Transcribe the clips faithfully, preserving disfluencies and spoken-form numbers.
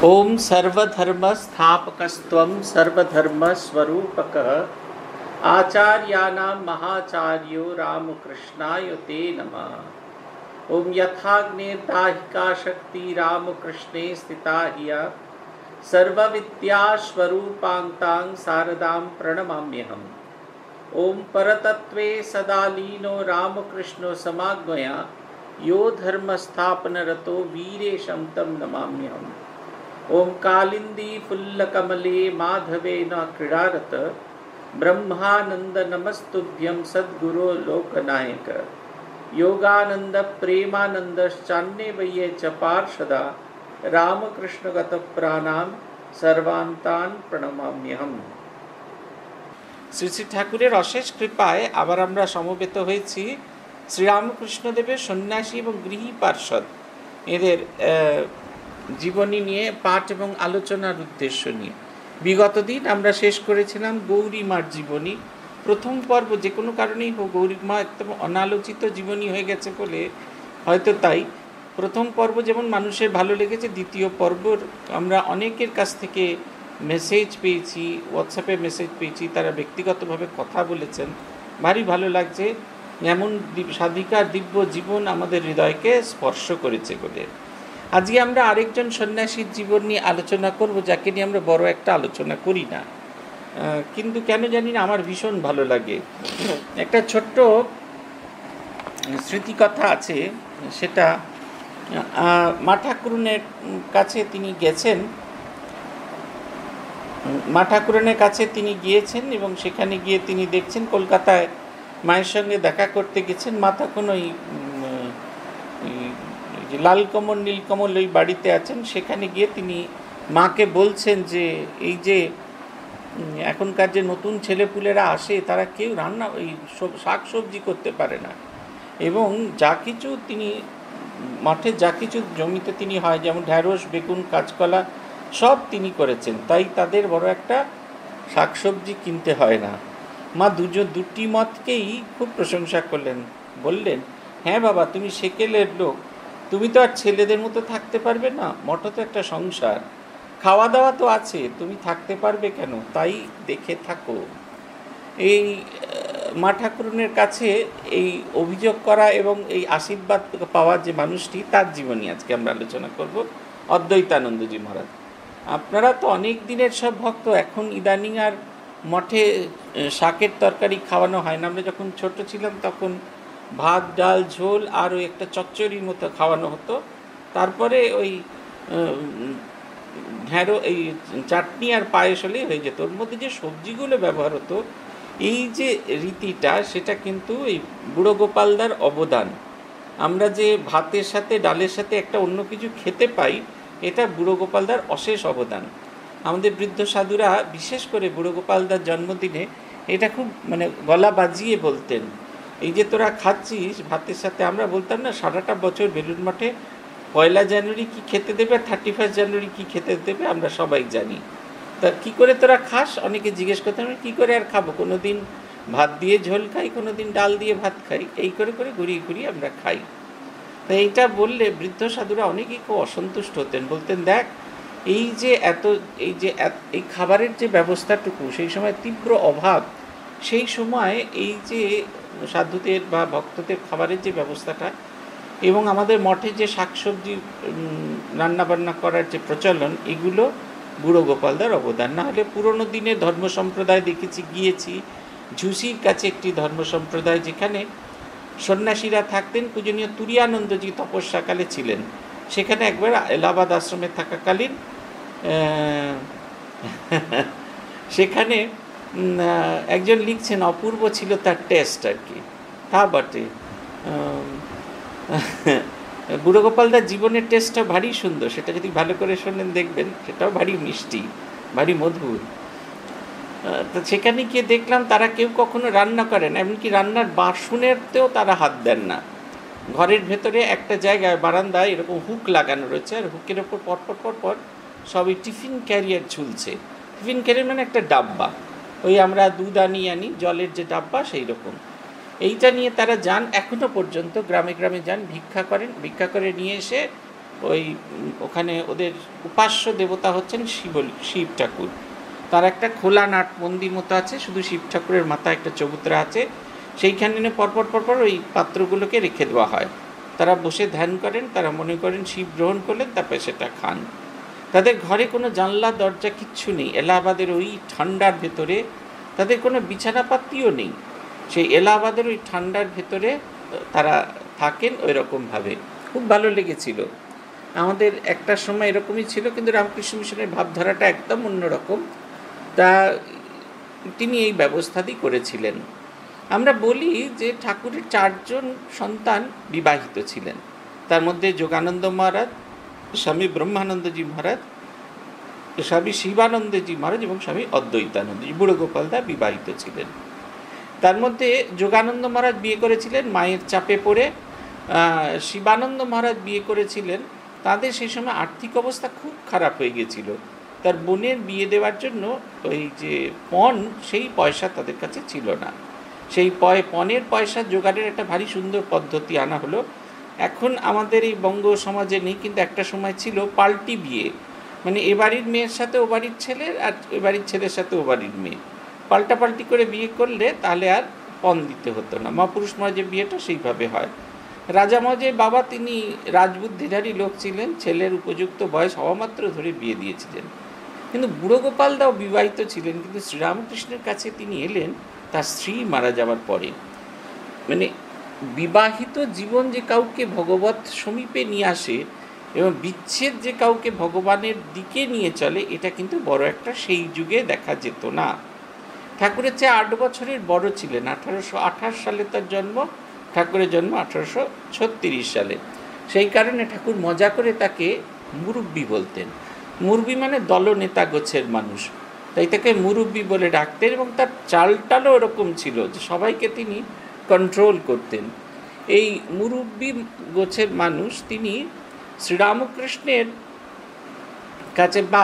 ओम सर्वधर्मस्थापकस्त्वं सर्वधर्मस्वरूपकः आचार्याणां महाचार्यो रामकृष्णाय ते नमः। ओम यथाग्निर्दाहिका शक्ति रामकृष्णे स्थिता हिया सर्वविद्यास्वरूपान्तां शारदां प्रणमाम्यहम्। ओम परतत्त्वे सदा लीनो रामकृष्णो समाज्ञया यो धर्मस्थापनरतो वीरेशं तं नमाम्यहम्। ओम कालिंदी फुल्लकमले माधवेन क्रीडारत ब्रह्मानंद नमस्तुभ्यं सद्गुरो लोकनायक योगानंद प्रेमानंदश्चान्ये वये च पार्षदा रामकृष्णगत प्राणां सर्वान्तान् प्रणमाम्यहम्। শ্রী শ্রী ঠাকুরের অশেষ কৃপায় আবার আমরা সমবেত হয়েছি শ্রীরামকৃষ্ণদেবের সন্ন্যাসী এবং গৃহী পার্ষদ এদের জীবনী নিয়ে পাঠ এবং আলোচনার উদ্দেশ্য নিয়ে। বিগত দিন আমরা শেষ করেছিলাম গৌরীমার জীবনী। প্রথম পর্ব যে কোনো কারণেই হোক গৌরীমা একদম অনালোচিত জীবনী হয়ে গেছে বলে হয়তো তাই প্রথম পর্ব যেমন মানুষের ভালো লেগেছে, দ্বিতীয় পর্বর আমরা অনেকের কাছ থেকে মেসেজ পেয়েছি, হোয়াটসঅ্যাপে মেসেজ পেয়েছি, তারা ব্যক্তিগতভাবে কথা বলেছেন, ভারী ভালো লাগছে। এমন সাধিকার দিব্য জীবন আমাদের হৃদয়কে স্পর্শ করেছে বলে। আজকে আমরা আরেকজন সন্ন্যাসীর জীবন নিয়ে আলোচনা করব, যাকে নিয়ে আমরা বড় একটা আলোচনা করি না, কিন্তু কেন জানি না আমার ভীষণ ভালো লাগে। একটা ছোট্ট স্মৃতিকথা আছে, সেটা মা ঠাকুরনের কাছে তিনি গেছেন মা ঠাকুরনের কাছে তিনি গিয়েছেন এবং সেখানে গিয়ে তিনি দেখছেন কলকাতায় মায়ের সঙ্গে দেখা করতে গেছেন। মা তখন ওই লালকমল নীলকমল ওই বাড়িতে আছেন। সেখানে গিয়ে তিনি মাকে বলছেন যে এই যে এখনকার যে নতুন ছেলেপুলেরা আসে তারা কেউ রান্না ওই শাক সবজি করতে পারে না, এবং যা কিছু তিনি মাঠে যা কিছু জমিতে তিনি হয় যেমন ঢ্যাঁড়স বেগুন কাঁচকলা সব তিনি করেছেন, তাই তাদের বড় একটা শাকসবজি কিনতে হয় না। মা দুজন দুটি মতকেই খুব প্রশংসা করলেন, বললেন হ্যাঁ বাবা, তুমি সেকেলের লোক, তুমি তো আর ছেলেদের মতো থাকতে পারবে না, মঠও তো একটা সংসার, খাওয়া দাওয়া তো আছে, তুমি থাকতে পারবে কেন, তাই দেখে থাকো। এই মা ঠাকুরনের কাছে এই অভিযোগ করা এবং এই আশীর্বাদ পাওয়ার যে মানুষটি, তার জীবনী আজকে আমরা আলোচনা করব। অদ্বৈতানন্দজি মহারাজ। আপনারা তো অনেক দিনের সব ভক্ত, এখন ইদানিং আর মঠে শাকের তরকারি খাওয়ানো হয় না। আমরা যখন ছোট ছিলাম তখন ভাত ডাল ঝোল আর ওই একটা চচ্চড়ির মতো খাওয়ানো হতো, তারপরে ওই ঢ্যাঁড়ো এই চাটনি আর পায়েস হলেই হয়ে যেত। ওর মধ্যে যে সবজিগুলো ব্যবহার হতো, এই যে রীতিটা, সেটা কিন্তু এই বুড়ো গোপালদার অবদান। আমরা যে ভাতের সাথে ডালের সাথে একটা অন্য কিছু খেতে পাই, এটা বুড়ো গোপালদার অশেষ অবদান। আমাদের বৃদ্ধ সাধুরা বিশেষ করে বুড়ো গোপালদার জন্মদিনে এটা খুব মানে গলা বাজিয়ে বলতেন, এই যে তোরা খাচ্ছিস ভাতের সাথে, আমরা বলতাম না সারাটা বছর বেলুড় মঠে পয়লা জানুয়ারি কি খেতে দেবে, থার্টি ফার্স্ট জানুয়ারি কী খেতে দেবে আমরা সবাই জানি, তা কী করে তোরা খাস, অনেকে জিজ্ঞেস করতাম কী করে আর খাবো, কোনো দিন ভাত দিয়ে ঝোল খাই, কোনো দিন ডাল দিয়ে ভাত খাই, এই করে করে ঘুরিয়ে ঘুরিয়ে আমরা খাই। তো এইটা বললে বৃদ্ধ সাধুরা অনেকেই খুব অসন্তুষ্ট হতেন, বলতেন দেখ এই যে এত এই যে এই খাবারের যে ব্যবস্থাটুকু সেই সময় তীব্র অভাব, সেই সময় এই যে সাধুদের বা ভক্তদের খাবারের যে ব্যবস্থাটা এবং আমাদের মঠে যে শাকসবজি রান্নাবান্না করার যে প্রচলন, এগুলো বুড়ো গোপালদার অবদান। না হলে পুরনো দিনে ধর্ম সম্প্রদায় দেখেছি, গিয়েছি ঝুসির কাছে একটি ধর্ম সম্প্রদায়, যেখানে সন্ন্যাসীরা থাকতেন। পূজনীয় তুরীয়ানন্দজি তপস্যাকালে ছিলেন, সেখানে একবার এলাহাবাদ আশ্রমে থাকাকালীন সেখানে একজন লিখছেন অপূর্ব ছিল তার টেস্ট আর কি, তা বটে। বুড়ো গোপালদার জীবনের টেস্টটা ভারী সুন্দর, সেটা যদি ভালো করে শোনেন দেখবেন সেটাও ভারী মিষ্টি, ভারী মধুর। তো সেখানে গিয়ে দেখলাম তারা কেউ কখনো রান্না করে না, এমনকি রান্নার বাসনেরতেও তারা হাত দেন না। ঘরের ভেতরে একটা জায়গায় বারান্দায় এরকম হুক লাগানো রয়েছে, আর হুকের ওপর পরপর পরপর সবই টিফিন ক্যারিয়ার ঝুলছে। টিফিন ক্যারিয়ার মানে একটা ডাব্বা, ওই আমরা দুধ আনি আনি জলের যে ডাব্বা সেই রকম। এইটা নিয়ে তারা যান, এখনও পর্যন্ত গ্রামে গ্রামে যান, ভিক্ষা করেন, ভিক্ষা করে নিয়ে এসে ওই ওখানে ওদের উপাস্য দেবতা হচ্ছেন শিব শিব ঠাকুর। তার একটা খোলা নাট মন্দির মতো আছে, শুধু শিব ঠাকুরের মাথায় একটা চবুতরা আছে, সেইখানে পরপর পরপর ওই পাত্রগুলোকে রেখে দেওয়া হয়। তারা বসে ধ্যান করেন, তারা মনে করেন শিব গ্রহণ করলেন, তারপরে সেটা খান। তাদের ঘরে কোনো জানলা দরজা কিচ্ছু নেই, এলাহাবাদের ওই ঠান্ডার ভেতরে তাদের কোনো বিছানাপাতিও নেই। সেই এলাহাবাদের ওই ঠান্ডার ভেতরে তারা থাকেন ওই রকমভাবে। খুব ভালো লেগেছিল। আমাদের একটা সময় এরকমই ছিল, কিন্তু রামকৃষ্ণ মিশনের ভাবধারাটা একদম অন্যরকম। তা তিনি এই ব্যবস্থাটি করেছিলেন। আমরা বলি যে ঠাকুরের চারজন সন্তান বিবাহিত ছিলেন, তার মধ্যে যোগানন্দ মহারাজ, স্বামী ব্রহ্মানন্দজি মহারাজ, স্বামী শিবানন্দজি মহারাজ এবং স্বামী অদ্বৈতানন্দজি। বুড়ো গোপালদা বিবাহিত ছিলেন। তার মধ্যে যোগানন্দ মহারাজ বিয়ে করেছিলেন মায়ের চাপে পড়ে, শিবানন্দ মহারাজ বিয়ে করেছিলেন, তাদের সেই সময় আর্থিক অবস্থা খুব খারাপ হয়ে গেছিল। তার বোনের বিয়ে দেওয়ার জন্য ওই যে পণ, সেই পয়সা তাদের কাছে ছিল না। সেই পয় পণের পয়সা জোগাড়ের একটা ভারী সুন্দর পদ্ধতি আনা হলো। এখন আমাদের এই বঙ্গ সমাজে নেই, কিন্তু একটা সময় ছিল পাল্টি বিয়ে, মানে এ বাড়ির মেয়ের সাথে ও বাড়ির ছেলের, আর এ বাড়ির ছেলের সাথে ও বাড়ির মেয়ে পাল্টাপাল্টি করে বিয়ে করলে তাহলে আর পণ দিতে হতো না। মহাপুরুষ মহারাজের বিয়েটা সেইভাবে হয়। রাজা মহারাজের বাবা তিনি রাজবুদ্ধিধারী লোক ছিলেন, ছেলের উপযুক্ত বয়স হওয়া মাত্র ধরে বিয়ে দিয়েছিলেন। কিন্তু বুড়ো গোপালদাও বিবাহিত ছিলেন, কিন্তু শ্রীরামকৃষ্ণের কাছে তিনি এলেন তার স্ত্রী মারা যাওয়ার পরে। মানে বিবাহিত জীবন যে কাউকে ভগবত সমীপে নিয়ে আসে এবং বিচ্ছেদ যে কাউকে ভগবানের দিকে নিয়ে চলে, এটা কিন্তু বড় একটা সেই যুগে দেখা যেত না। ঠাকুরের চেয়ে আট বছরের বড় ছিলেন। আঠারোশো আঠাশ সালে তার জন্ম, ঠাকুরের জন্ম আঠারোশো ছত্রিশ সালে। সেই কারণে ঠাকুর মজা করে তাকে মুরব্বি বলতেন। মুরব্বি মানে দলনেতা গোছের মানুষ, তাই তাকে মুরব্বি বলে ডাকতেন। এবং তার চালটালও ওরকম ছিল যে সবাইকে তিনি কন্ট্রোল করতেন। এই মুরব্বি গোছের মানুষ তিনি শ্রীরামকৃষ্ণের কাছে বা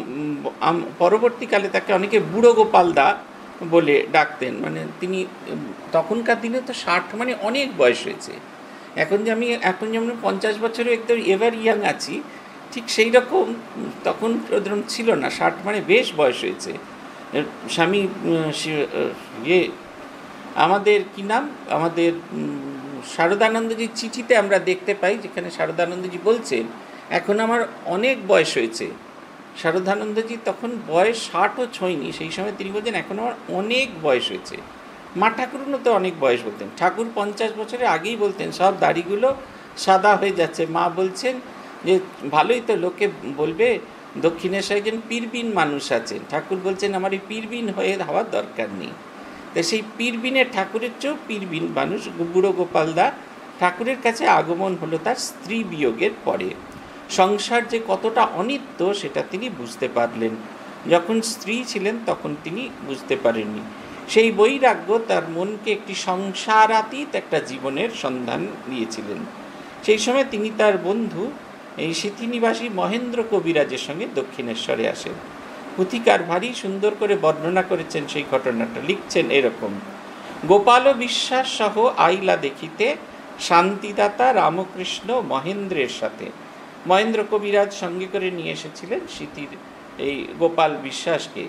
পরবর্তীকালে তাকে অনেকে বুড়ো গোপালদা বলে ডাকতেন। মানে তিনি তখনকার দিনে তো ষাট মানে অনেক বয়স হয়েছে। এখন যে আমি এখন যেমন পঞ্চাশ বছরে একদম এভার ইয়াং আছি, ঠিক সেই রকম তখন ওরকম ছিল না। ষাট মানে বেশ বয়স হয়েছে। স্বামী ইয়ে আমাদের কি নাম, আমাদের শারদানন্দজির চিঠিতে আমরা দেখতে পাই, যেখানে শারদানন্দজি বলছেন এখন আমার অনেক বয়স হয়েছে। শারদানন্দজি তখন বয়স ষাটও ছয়নি, সেই সময় তিনি বলছেন এখন আমার অনেক বয়স হয়েছে। মা ঠাকুরও তো অনেক বয়স বলতেন। ঠাকুর পঞ্চাশ বছরের আগেই বলতেন সব দাড়িগুলো সাদা হয়ে যাচ্ছে। মা বলছেন যে ভালোই তো, লোকে বলবে দক্ষিণেশ্বরে একজন পীরবিন মানুষ আছেন। ঠাকুর বলছেন আমার এই পীরবিন হয়ে হওয়ার দরকার নেই। তো সেই পীরবিনের ঠাকুরের চেয়েও পীরবিন মানুষ বুড়ো গোপালদা। ঠাকুরের কাছে আগমন হলো তার স্ত্রী বিয়োগের পরে। সংসার যে কতটা অনিত্য সেটা তিনি বুঝতে পারলেন। যখন স্ত্রী ছিলেন তখন তিনি বুঝতে পারেননি। সেই বৈরাগ্য তার মনকে একটি সংসারাতীত একটা জীবনের সন্ধান দিয়েছিলেন। সেই সময় তিনি তার বন্ধু এই সিথিনিবাসী মহেন্দ্র কবিরাজের সঙ্গে দক্ষিণেশ্বরে আসেন। পুথিকার ভারী সুন্দর করে বর্ণনা করেছেন সেই ঘটনাটা। লিখছেন এরকম: গোপাল বিশ্বাস সহ আইলা দেখিতে শান্তিদাতা রামকৃষ্ণ মহেন্দ্রের সাথে। মহেন্দ্র কবিরাজ সঙ্গে করে নিয়ে এসেছিলেন সিথির এই গোপাল বিশ্বাসকে।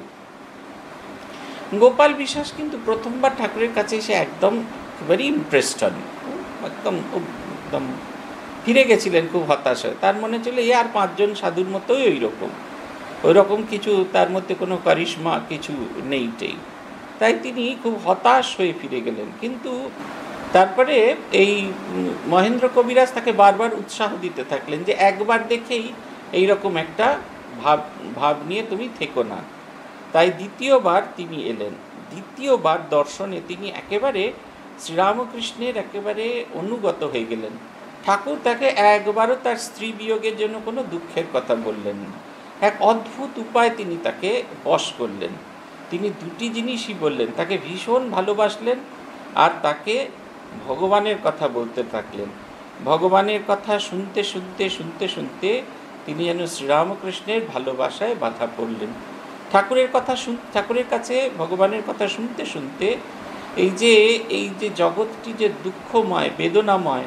গোপাল বিশ্বাস কিন্তু প্রথমবার ঠাকুরের কাছে এসে একদম ভেরি ইমপ্রেসড হন, একদম একদম ফিরে গেছিলেন খুব হতাশ হয়ে। তার মনে ছিল এ আর পাঁচজন সাধুর মতোই ওই রকম ওই রকম কিছু, তার মধ্যে কোনো কারিশমা কিছু নেইটেই। তাই তিনি খুব হতাশ হয়ে ফিরে গেলেন। কিন্তু তারপরে এই মহেন্দ্র কবিরাজ তাকে বারবার উৎসাহ দিতে থাকলেন যে একবার দেখেই এই রকম একটা ভাব ভাব নিয়ে তুমি থেকো না। তাই দ্বিতীয়বার তিনি এলেন। দ্বিতীয়বার দর্শনে তিনি একেবারে শ্রীরামকৃষ্ণের একেবারে অনুগত হয়ে গেলেন। ঠাকুর তাকে একবারও তার স্ত্রী বিয়োগের জন্য কোনো দুঃখের কথা বললেন না। এক অদ্ভুত উপায় তিনি তাকে বশ করলেন। তিনি দুটি জিনিসই বললেন, তাকে ভীষণ ভালোবাসলেন আর তাকে ভগবানের কথা বলতে থাকলেন। ভগবানের কথা শুনতে শুনতে শুনতে শুনতে তিনি যেন শ্রীরামকৃষ্ণের ভালোবাসায় বাধা পড়লেন। ঠাকুরের কথা শুন ঠাকুরের কাছে ভগবানের কথা শুনতে শুনতে এই যে এই যে জগৎটি যে দুঃখময় বেদনাময়,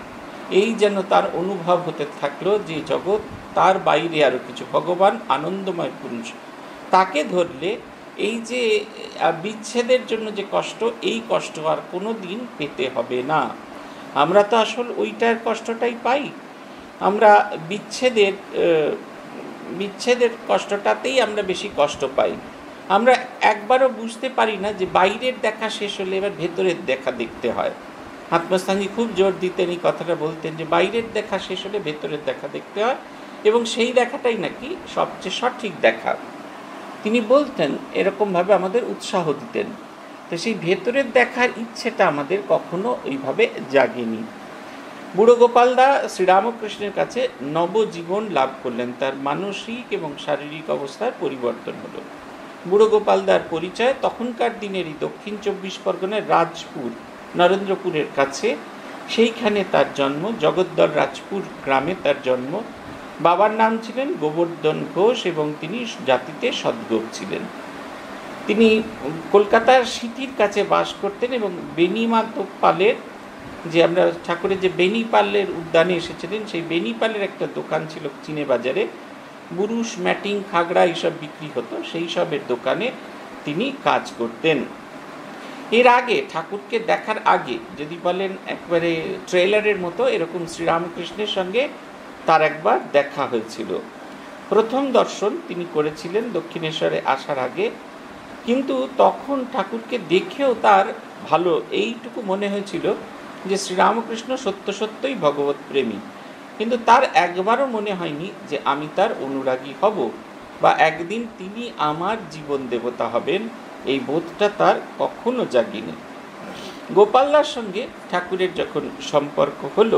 এই যেন তার অনুভব হতে থাকলো যে জগৎ তার বাইরে আরও কিছু, ভগবান আনন্দময় পুরুষ, তাকে ধরলে এই যে বিচ্ছেদের জন্য যে কষ্ট, এই কষ্ট আর কোনো দিন পেতে হবে না। আমরা তো আসল ওইটার কষ্টটাই পাই, আমরা বিচ্ছেদের বিচ্ছেদের কষ্টটাতেই আমরা বেশি কষ্ট পাই। আমরা একবারও বুঝতে পারি না যে বাইরের দেখা শেষ হলে এবার ভেতরের দেখা দেখতে হয়। আত্মস্থানী খুব জোর দিতেন, এই কথাটা বলতেন যে বাইরের দেখা শেষ হলে ভেতরের দেখা দেখতে হয়, এবং সেই দেখাটাই নাকি সবচেয়ে সঠিক দেখা। তিনি বলতেন, এরকমভাবে আমাদের উৎসাহ দিতেন। তো সেই ভেতরের দেখার ইচ্ছেটা আমাদের কখনো এইভাবে জাগেনি। বুড়ো গোপালদা শ্রীরামকৃষ্ণের কাছে নবজীবন লাভ করলেন, তার মানসিক এবং শারীরিক অবস্থার পরিবর্তন হলো। বুড়ো গোপালদার পরিচয় তখনকার দিনেরই দক্ষিণ চব্বিশ পরগনার রাজপুর, নরেন্দ্রপুরের কাছে, সেইখানে তার জন্ম। জগদ্দল রাজপুর গ্রামে তার জন্ম। বাবার নাম ছিলেন গোবর্ধন ঘোষ এবং তিনি জাতিতে সদ্গোপ ছিলেন। তিনি কলকাতার সিটির কাছে বাস করতেন এবং বেনিমাধব পালের, যে আমরা ঠাকুরের যে বেনিপালের উদ্যানে এসেছিলেন, সেই বেনিপালের একটা দোকান ছিল চিনে বাজারে, বুরুশ, ম্যাটিং, খাগড়া এইসব বিক্রি হতো, সেই সবের দোকানে তিনি কাজ করতেন। এর আগে ঠাকুরকে দেখার আগে যদি বলেন একবারে ট্রেলারের মতো, এরকম শ্রীরামকৃষ্ণের সঙ্গে তার একবার দেখা হয়েছিল। প্রথম দর্শন তিনি করেছিলেন দক্ষিণেশ্বরে আসার আগে, কিন্তু তখন ঠাকুরকে দেখেও তার ভালো এইটুকু মনে হয়েছিল যে শ্রীরামকৃষ্ণ সত্য সত্যই ভগবত প্রেমী, কিন্তু তার একবারও মনে হয়নি যে আমি তার অনুরাগী হব বা একদিন তিনি আমার জীবন দেবতা হবেন, এই বোধটা তার কখনো জাগেনি। গোপালদার সঙ্গে ঠাকুরের যখন সম্পর্ক হলো,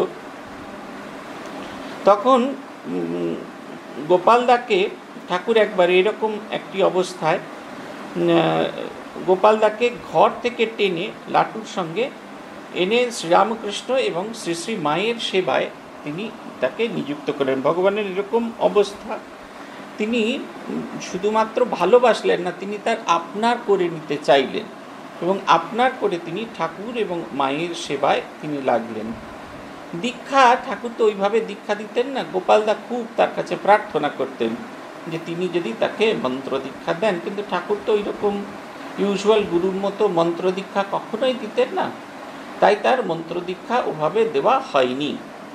তখন গোপালদাকে ঠাকুর একবার এরকম একটি অবস্থায় গোপালদাকে ঘর থেকে টেনে লাটুর সঙ্গে এনে শ্রীরামকৃষ্ণ এবং শ্রী শ্রী মায়ের সেবায় তিনি তাকে নিযুক্ত করেন। ভগবানের এরকম অবস্থা, তিনি শুধুমাত্র ভালোবাসলেন না, তিনি তার আপনার করে নিতে চাইলেন এবং আপনার করে তিনি ঠাকুর এবং মায়ের সেবায় তিনি লাগলেন। দীক্ষা ঠাকুর তো ওইভাবে দীক্ষা দিতেন না, গোপালদা খুব তার কাছে প্রার্থনা করতেন যে তিনি যদি তাকে মন্ত্র দীক্ষা দেন, কিন্তু ঠাকুর তো ওই রকম ইউজুয়াল গুরুর মতো মন্ত্র দীক্ষা কখনোই দিতেন না, তাই তার মন্ত্র দীক্ষা ওভাবে দেওয়া হয়নি।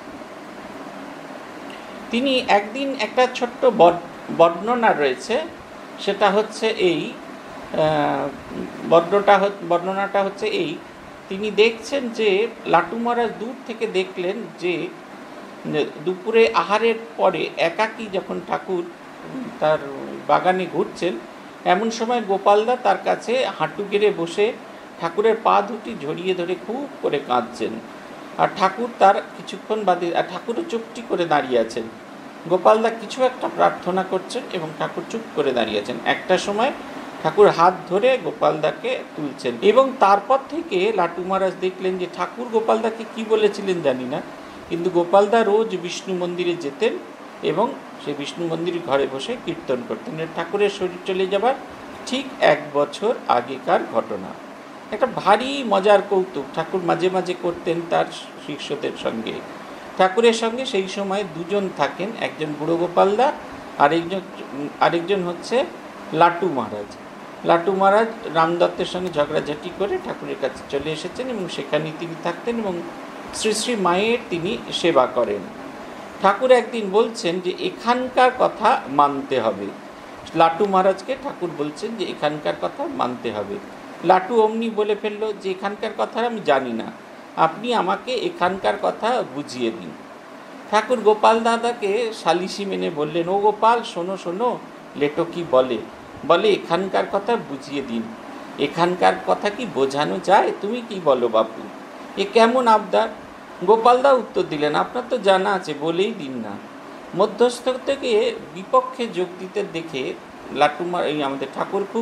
তিনি একদিন একটা ছোট্ট বর্ণনা রয়েছে, সেটা হচ্ছে এই বর্ণটা বর্ণনাটা হচ্ছে এই, তিনি দেখছেন যে লাটু মহারাজ দূর থেকে দেখলেন যে দুপুরে আহারের পরে একাকী যখন ঠাকুর তার বাগানে ঘুরছেন, এমন সময় গোপালদা তার কাছে হাঁটু গেড়ে বসে ঠাকুরের পা দুটি জড়িয়ে ধরে খুব করে কাঁদছেন, আর ঠাকুর তার কিছুক্ষণ বাদে আর ঠাকুরও চুপটি করে দাঁড়িয়ে আছেন। গোপালদা কিছু একটা প্রার্থনা করছেন এবং ঠাকুর চুপ করে দাঁড়িয়ে আছেন। একটা সময় ঠাকুর হাত ধরে গোপালদাকে তুলছেন এবং তারপর থেকে লাটু মহারাজ দেখলেন যে ঠাকুর গোপালদাকে কি বলেছিলেন জানি না, কিন্তু গোপালদা রোজ বিষ্ণু মন্দিরে যেতেন এবং সেই বিষ্ণু মন্দিরের ঘরে বসে কীর্তন করতেন। ঠাকুরের শরীর চলে যাবার ঠিক এক বছর আগেকার ঘটনা। একটা ভারী মজার কৌতুক ঠাকুর মাঝে মাঝে করতেন তার শিষ্যদের সঙ্গে। ঠাকুরের সঙ্গে সেই সময় দুজন থাকেন, একজন বুড়ো গোপালদা, আরেকজন আরেকজন হচ্ছে লাটু মহারাজ। লাটু মহারাজ রামদত্তের সঙ্গে ঝগড়াঝাটি করে ঠাকুরের কাছে চলে এসেছেন এবং সেখানে তিনি থাকতেন এবং শ্রী শ্রী মায়ের তিনি সেবা করেন। ঠাকুর একদিন বলছেন যে এখানকার কথা মানতে হবে, লাটু মহারাজকে ঠাকুর বলছেন যে এখানকার কথা মানতে হবে। লাটু অমনি বলে ফেলল যে এখানকার কথা আমি জানি না, আপনি আমাকে এখানকার কথা বুঝিয়ে দিন। ঠাকুর গোপাল দাদাকে সালিশি মেনে বললেন, ও গোপাল শোনো শোনো, লেটো কি বলে বলে এখানকার কথা বুঝিয়ে দিন। এখানকার কথা কি বোঝানো যায়? তুমি কি বলো বাপু, এ কেমন আবদার? গোপালদা উত্তর দিলেন, আপনার তো জানা আছে, বলেই দিন না। মধ্যস্থ থেকে বিপক্ষে যোগ দিতে দেখে লাটুমার এই আমাদের ঠাকুর খুব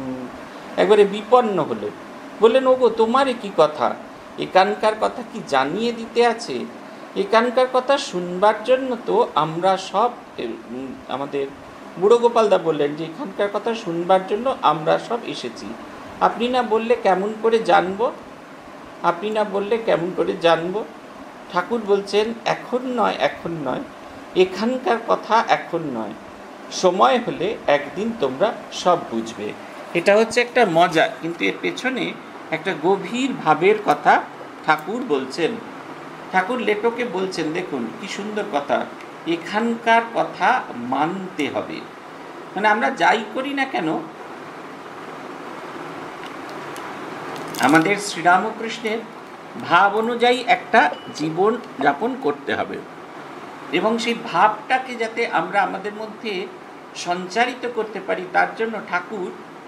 একবারে বিপন্ন হলো। বললেন, ওগো তোমার কি কথা, এখানকার কথা কি জানিয়ে দিতে আছে? এখানকার কথা শুনবার জন্য তো আমরা সব, আমাদের বুড়ো গোপালদা বললেন যে এখানকার কথা শুনবার জন্য আমরা সব এসেছি, আপনি না বললে কেমন করে জানবো? আপনি না বললে কেমন করে জানবো? ঠাকুর বলছেন এখন নয়, এখন নয়, এখানকার কথা এখন নয়, সময় হলে একদিন তোমরা সব বুঝবে। এটা হচ্ছে একটা মজা, কিন্তু এর পেছনে একটা গভীর ভাবের কথা ঠাকুর বলছেন। ঠাকুর লেটোকে বলছেন, দেখুন কি সুন্দর কথা, এখানকার কথা মানতে হবে। মানে আমরা যাই করি না কেন, আমাদের শ্রীরামকৃষ্ণের ভাব অনুযায়ী একটা জীবন যাপন করতে হবে, এবং সেই ভাবটাকে যাতে আমরা আমাদের মধ্যে সঞ্চারিত করতে পারি, তার জন্য ঠাকুর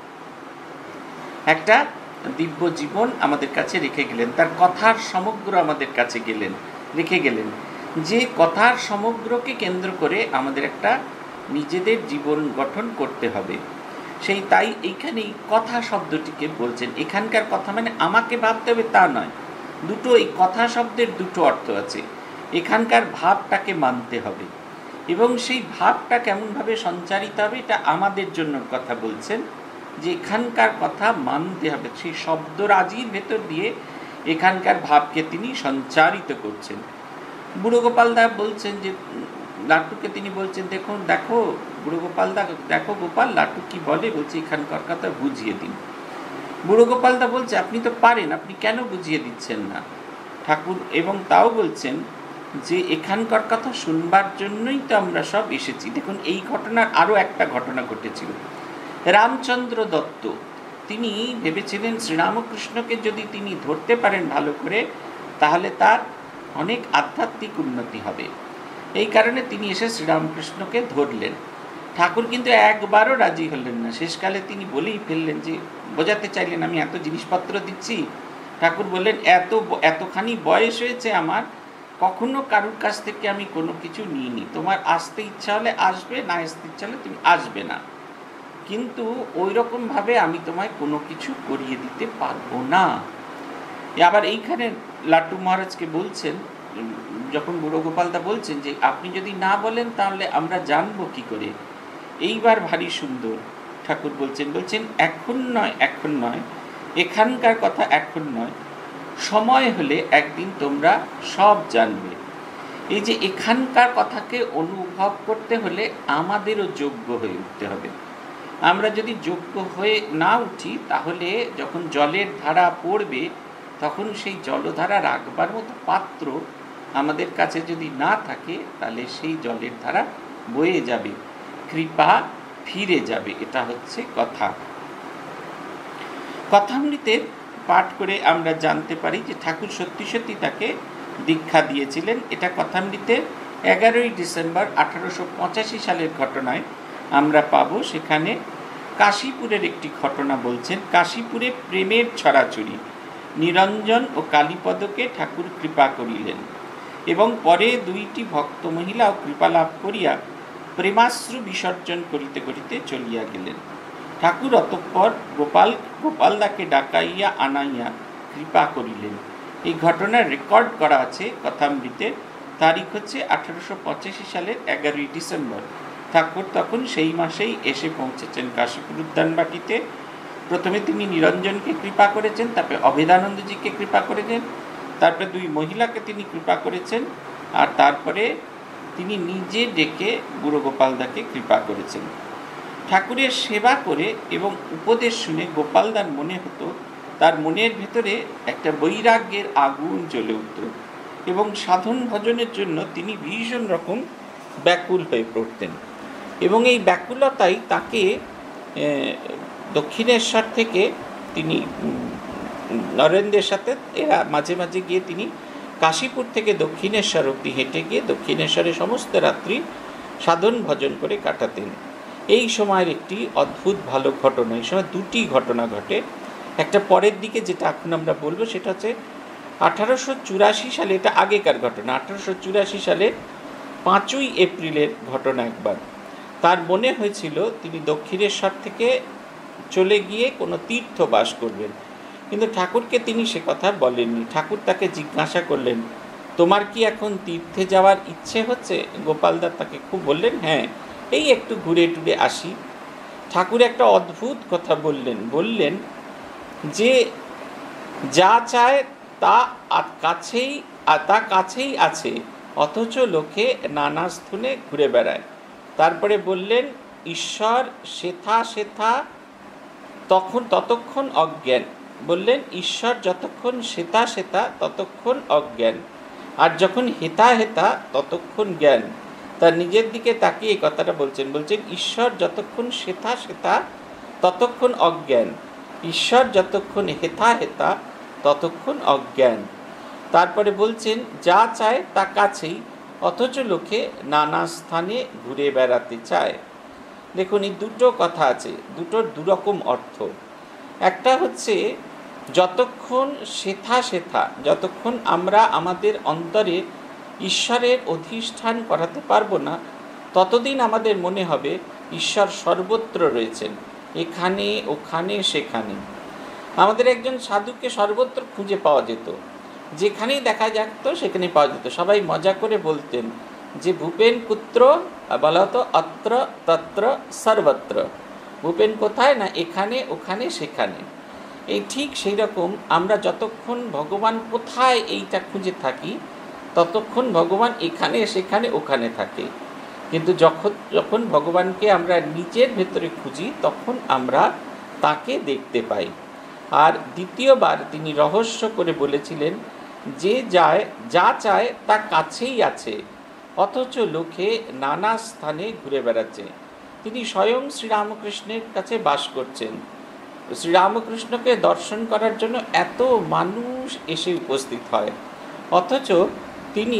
একটা দিব্য জীবন আমাদের কাছে রেখে গেলেন, তার কথার সমগ্র আমাদের কাছে গেলেন রেখে গেলেন, যে কথার সমগ্রকে কেন্দ্র করে আমাদের একটা নিজেদের জীবন গঠন করতে হবে। সেই তাই এইখানেই কথা শব্দটিকে বলছেন। এখানকার কথা মানে আমাকে ভাবতে হবে তা নয়, দুটো, এই কথা শব্দের দুটো অর্থ আছে। এখানকার ভাবটাকে মানতে হবে, এবং সেই ভাবটা কেমনভাবে সঞ্চারিত হবে এটা আমাদের জন্য কথা বলছেন, যে এখানকার কথা মানতে হবে। সেই শব্দরাজির ভেতর দিয়ে এখানকার ভাবকে তিনি সঞ্চারিত করছেন। বুড়ো গোপালদা বলছেন যে লাট্টুকে তিনি বলছেন, দেখুন দেখো বুড়ো গোপালদা, দেখো গোপাল লাট্টু কি বলে, বলছে এখানকার কথা বুঝিয়ে দিন। বুড়ো গোপালদা বলছে আপনি তো পারেন, আপনি কেন বুঝিয়ে দিচ্ছেন না? ঠাকুর এবং তাও বলছেন যে এখানকার কথা শুনবার জন্যই তো আমরা সব এসেছি। দেখুন এই ঘটনার আরও একটা ঘটনা ঘটেছিল। রামচন্দ্র দত্ত তিনি ভেবেছিলেন শ্রীরামকৃষ্ণকে যদি তিনি ধরতে পারেন ভালো করে, তাহলে তার অনেক আধ্যাত্মিক উন্নতি হবে। এই কারণে তিনি এসে শ্রীরামকৃষ্ণকে ধরলেন। ঠাকুর কিন্তু একবারও রাজি হলেন না। শেষকালে তিনি বলেই ফেললেন, যে বোঝাতে চাইলেন আমি এত জিনিসপত্র দিচ্ছি। ঠাকুর বললেন এত এতখানি বয়স হয়েছে আমার, কখনো কারুর কাছ থেকে আমি কোনো কিছু নিইনি। তোমার আসতে ইচ্ছা হলে আসবে, না আসতে ইচ্ছা হলে তুমি আসবে না, কিন্তু ওই রকমভাবে আমি তোমায় কোনো কিছু করিয়ে দিতে পারবো না। আবার এইখানে লাট্টু মহারাজকে বলছেন, যখন বুড়ো গোপালদা বলছেন যে আপনি যদি না বলেন তাহলে আমরা জানবো কি করে। এইবার ভারী সুন্দর ঠাকুর বলছেন, বলছেন এখন নয়, এখন নয়, এখানকার কথা এখন নয়, সময় হলে একদিন তোমরা সব জানবে। এই যে এখানকার কথাকে অনুভব করতে হলে আমাদেরও যোগ্য হয়ে উঠতে হবে। আমরা যদি যোগ্য হয়ে না উঠি, তাহলে যখন জলের ধারা পড়বে, তখন সেই জলধারা রাখবার মতো পাত্র আমাদের কাছে যদি না থাকে, তাহলে সেই জলের ধারা বয়ে যাবে, কৃপা ফিরে যাবে। এটা হচ্ছে কথা। কথামৃতের পাঠ করে আমরা জানতে পারি যে ঠাকুর সত্যি সত্যি তাকে দীক্ষা দিয়েছিলেন। এটা কথামৃতের এগারোই ডিসেম্বর আঠারোশো পঁচাশি সালের ঘটনায় আমরা পাবো। সেখানে কাশীপুরের একটি ঘটনা বলছেন। কাশীপুরে প্রেমের ছড়াছড়ি, নিরঞ্জন ও কালীপদকে ঠাকুর কৃপা করিলেন, এবং পরে দুইটি ভক্ত মহিলাও কৃপা লাভ করিয়া প্রেমাশ্রু বিসর্জন করিতে করিতে চলিয়া গেলেন। ঠাকুর অতঃপর গোপাল গোপালদাকে ডাকাইয়া আনাইয়া কৃপা করিলেন। এই ঘটনার রেকর্ড করা আছে কথামৃতে। তারিখ হচ্ছে আঠারোশো পঁচাশি সালের এগারোই ডিসেম্বর। ঠাকুর তখন সেই মাসেই এসে পৌঁছেছেন কাশীপুর উদ্যানবাটিতে। প্রথমে তিনি নিরঞ্জনকে কৃপা করেছেন, তারপরে অভেদানন্দজিকে কৃপা করেছেন, তারপরে দুই মহিলাকে তিনি কৃপা করেছেন, আর তারপরে তিনি নিজে ডেকে বুড়ো গোপালদাকে কৃপা করেছেন। ঠাকুরের সেবা করে এবং উপদেশ শুনে গোপালদার মনে হতো, তার মনের ভেতরে একটা বৈরাগ্যের আগুন জ্বলে উঠত, এবং সাধন ভজনের জন্য তিনি ভীষণ রকম ব্যাকুল হয়ে পড়তেন। এবং এই ব্যাকুলতাই তাকে দক্ষিণেশ্বর থেকে তিনি নরেন্দ্রের সাথে এরা মাঝে মাঝে গিয়ে তিনি কাশীপুর থেকে দক্ষিণেশ্বর অবধি হেঁটে গিয়ে দক্ষিণেশ্বরে সমস্ত রাত্রি সাধন ভজন করে কাটাতেন। এই সময়ের একটি অদ্ভুত ভালো ঘটনা, এই সময় দুটি ঘটনা ঘটে। একটা পরের দিকে, যেটা এখন আমরা বলবো, সেটা হচ্ছে আঠারোশো চুরাশি সালে, এটা আগেকার ঘটনা, আঠারোশো চুরাশি সালে পাঁচই এপ্রিলের ঘটনা। একবার তার মনে হয়েছিল তিনি দক্ষিণেশ্বর থেকে চলে গিয়ে কোনো তীর্থ বাস করবেন, কিন্তু ঠাকুরকে তিনি সে কথা বলেননি। ঠাকুর তাকে জিজ্ঞাসা করলেন, তোমার কি এখন তীর্থে যাওয়ার ইচ্ছে হচ্ছে? গোপালদা তাকে খুব বললেন, হ্যাঁ, এই একটু ঘুরে টুরে আসি। ঠাকুর একটা অদ্ভুত কথা বললেন, বললেন যে যা চায় তা কাছেই আর তা কাছেই আছে, অথচ লোকে নানা স্থানে ঘুরে বেড়ায়। তারপরে বললেন ঈশ্বর সেথা সেথা তখন ততক্ষণ অজ্ঞান। বললেন ঈশ্বর যতক্ষণ সেতা সেতা ততক্ষণ অজ্ঞান, আর যখন হেতা হেতা ততক্ষণ জ্ঞান। তার নিজের দিকে তাকিয়ে এই কথাটা বলছেন, বলছেন ঈশ্বর যতক্ষণ সেতা সেতা ততক্ষণ অজ্ঞান, ঈশ্বর যতক্ষণ হেতা হেতা ততক্ষণ অজ্ঞান। তারপরে বলছেন যা চায় তা কাছেই, অথচ লোকে নানা স্থানে ঘুরে বেড়াতে চায়। দেখুন এই দুটো কথা আছে, দুটোর দুরকম অর্থ। একটা হচ্ছে যতক্ষণ সেথা সেথা, যতক্ষণ আমরা আমাদের অন্তরে ঈশ্বরের অধিষ্ঠান করাতে পারবো না, ততদিন আমাদের মনে হবে ঈশ্বর সর্বত্র রয়েছেন, এখানে ওখানে সেখানে। আমাদের একজন সাধুকে সর্বত্র খুঁজে পাওয়া যেত, যেখানেই দেখা যেত সেখানেই পাওয়া যেত। সবাই মজা করে বলতেন যে ভূপেন পুত্র, বলা হতো অত্র তত্র সর্বত্র। ভূপেন কোথায়? না এখানে ওখানে সেখানে। এই ঠিক সেই রকম আমরা যতক্ষণ ভগবান কোথায় এইটা খুঁজে থাকি, ততক্ষণ ভগবান এখানে সেখানে ওখানে থাকে। কিন্তু যখন যখন ভগবানকে আমরা নিজের ভেতরে খুঁজি, তখন আমরা তাকে দেখতে পাই। আর দ্বিতীয়বার তিনি রহস্য করে বলেছিলেন যে যায় যা চায় তা কাছেই আছে, অথচ লোকে নানা স্থানে ঘুরে বেড়াচ্ছে। তিনি স্বয়ং শ্রীরামকৃষ্ণের কাছে বাস করছেন। শ্রীরামকৃষ্ণকে দর্শন করার জন্য এত মানুষ এসে উপস্থিত হয়, অথচ তিনি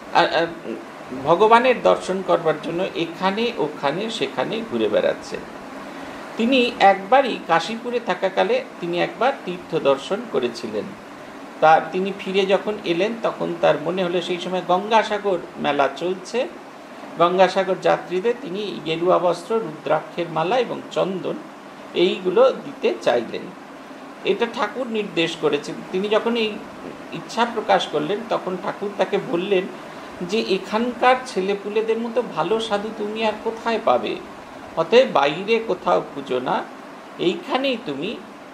ভগবানের দর্শন করবার জন্য এখানে ওখানে সেখানে ঘুরে বেড়াচ্ছেন। তিনি একবারই কাশীপুরে থাকাকালে তিনি একবার তীর্থ দর্শন করেছিলেন। তার তিনি ফিরে যখন এলেন তখন তার মনে হলো সেই সময় গঙ্গাসাগর মেলা চলছে। গঙ্গাসাগর যাত্রীদের তিনি গেরুয়া বস্ত্র, রুদ্রাক্ষের মালা এবং চন্দন এইগুলো দিতে চাইলেন। এটা ঠাকুর নির্দেশ করেছেন। তিনি যখন এই ইচ্ছা প্রকাশ করলেন তখন ঠাকুর তাকে বললেন যে এখানকার ছেলেপুলেদের মতো ভালো সাধু তুমি আর কোথায় পাবে, অতএব বাইরে কোথাও খুঁজো না, এইখানেই তুমি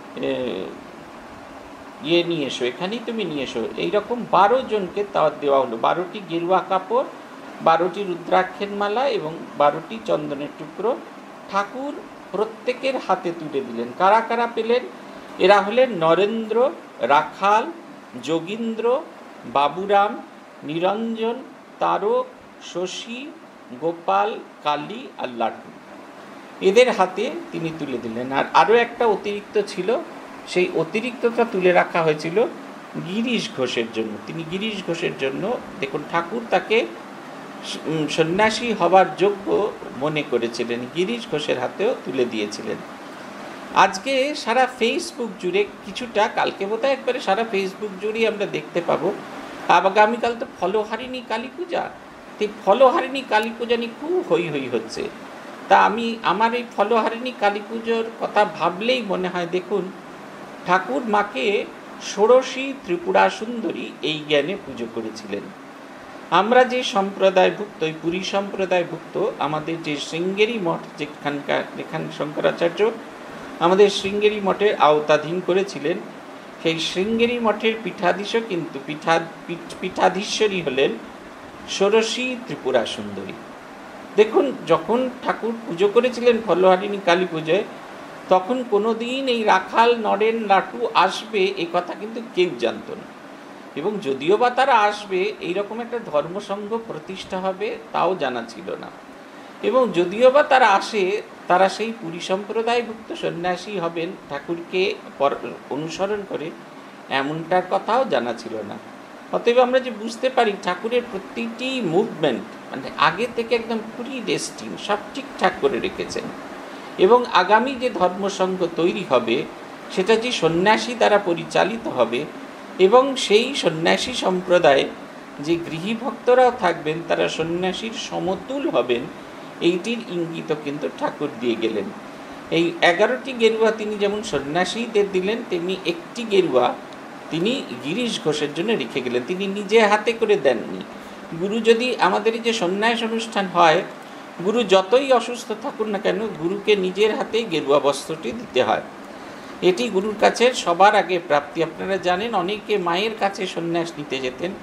ইয়ে নিয়ে এসো, এখানেই তুমি নিয়ে এসো। এইরকম বারো জনকে তাওয়াত দেওয়া হলো। বারোটি গেরুয়া কাপড়, বারোটি রুদ্রাক্ষের মালা এবং বারোটি চন্দনের টুকরো ঠাকুর প্রত্যেকের হাতে তুলে দিলেন। কারা কারা পেলেন? এরা হলেন নরেন্দ্র, রাখাল, যোগীন্দ্র, বাবুরাম, নিরঞ্জন, তারক, শশী, গোপাল, কালী আর লাটু। এদের হাতে তিনি তুলে দিলেন। আর আরও একটা অতিরিক্ত ছিল, সেই অতিরিক্তটা তুলে রাখা হয়েছিল গিরিশ ঘোষের জন্য। তিনি গিরিশ ঘোষের জন্য, দেখুন ঠাকুর তাকে সন্ন্যাসী হবার যোগ্য মনে করেছিলেন, গিরিশ ঘোষের হাতেও তুলে দিয়েছিলেন। আজকে সারা ফেসবুক জুড়ে কিছুটা, কালকে বোধহয় একবারে সারা ফেসবুক জুড়েই আমরা দেখতে পাবো। আগামীকাল তো ফলহারিণী কালী পূজা, এই ফলহারিণী কালী পূজা নিয়ে খুব হই হই হচ্ছে। তা আমি আমার এই ফলহারিণী কালী পুজোর কথা ভাবলেই মনে হয়, দেখুন ঠাকুর মাকে ষোড়শী ত্রিপুরা সুন্দরী এই জ্ঞানে পুজো করেছিলেন। আমরা যে সম্প্রদায়ভুক্ত, এই পুরী সম্প্রদায়ভুক্ত, আমাদের যে শৃঙ্গেরি মঠ, যেখানকার যেখান শঙ্করাচার্য আমাদের শৃঙ্গেরি মঠের আওতাধীন করেছিলেন, সেই শৃঙ্গেরি মঠের পীঠাধীশও কিন্তু পীঠা পীঠাধীশ্বরী হলেন ষোড়শী ত্রিপুরা সুন্দরী। দেখুন যখন ঠাকুর পুজো করেছিলেন ফলহারিণী কালী পুজোয়, তখন কোনো দিন এই রাখাল, নরেন, লাটু আসবে এই কথা কিন্তু কেউ জানত না। এবং যদিও বা তারা আসবে, এইরকম একটা ধর্মসংঘ প্রতিষ্ঠা হবে তাও জানা ছিল না। এবং যদিও বা তারা আসে, তারা সেই পুরী সম্প্রদায়ভুক্ত সন্ন্যাসী হবেন ঠাকুরকে অনুসরণ করে, এমনটার কথাও জানা ছিল না। অতএব আমরা যে বুঝতে পারি ঠাকুরের প্রতিটি মুভমেন্ট মানে আগে থেকে একদম পুরি ডেস্টিন, সব ঠিকঠাক করে রেখেছেন। এবং আগামী যে ধর্মসংঘ তৈরি হবে সেটা যে সন্ন্যাসী দ্বারা পরিচালিত হবে, এবং সেই সন্ন্যাসী সম্প্রদায়ে যে গৃহী ভক্তরাও থাকবেন তারা সন্ন্যাসীর সমতুল হবেন, এইটির ইঙ্গিত কিন্তু ঠাকুর দিয়ে গেলেন। এই এগারোটি গেরুয়া তিনি যেমন সন্ন্যাসীদের দিলেন, তেমনি একটি গেরুয়া তিনি গিরিশ ঘোষের জন্য রেখে গেলেন। তিনি নিজে হাতে করে দেননি। গুরু যদি, আমাদের যে সন্ন্যাস অনুষ্ঠান হয়, গুরু যতই অসুস্থ থাকুন না কেন, গুরুকে নিজের হাতে গেরুয়া বস্ত্রটি দিতে হয়। এটি গুরুর কাছে সবার আগে প্রাপ্তি। আপনারা জানেন অনেকে মায়ের কাছে সন্ন্যাস নিতে যেতেন,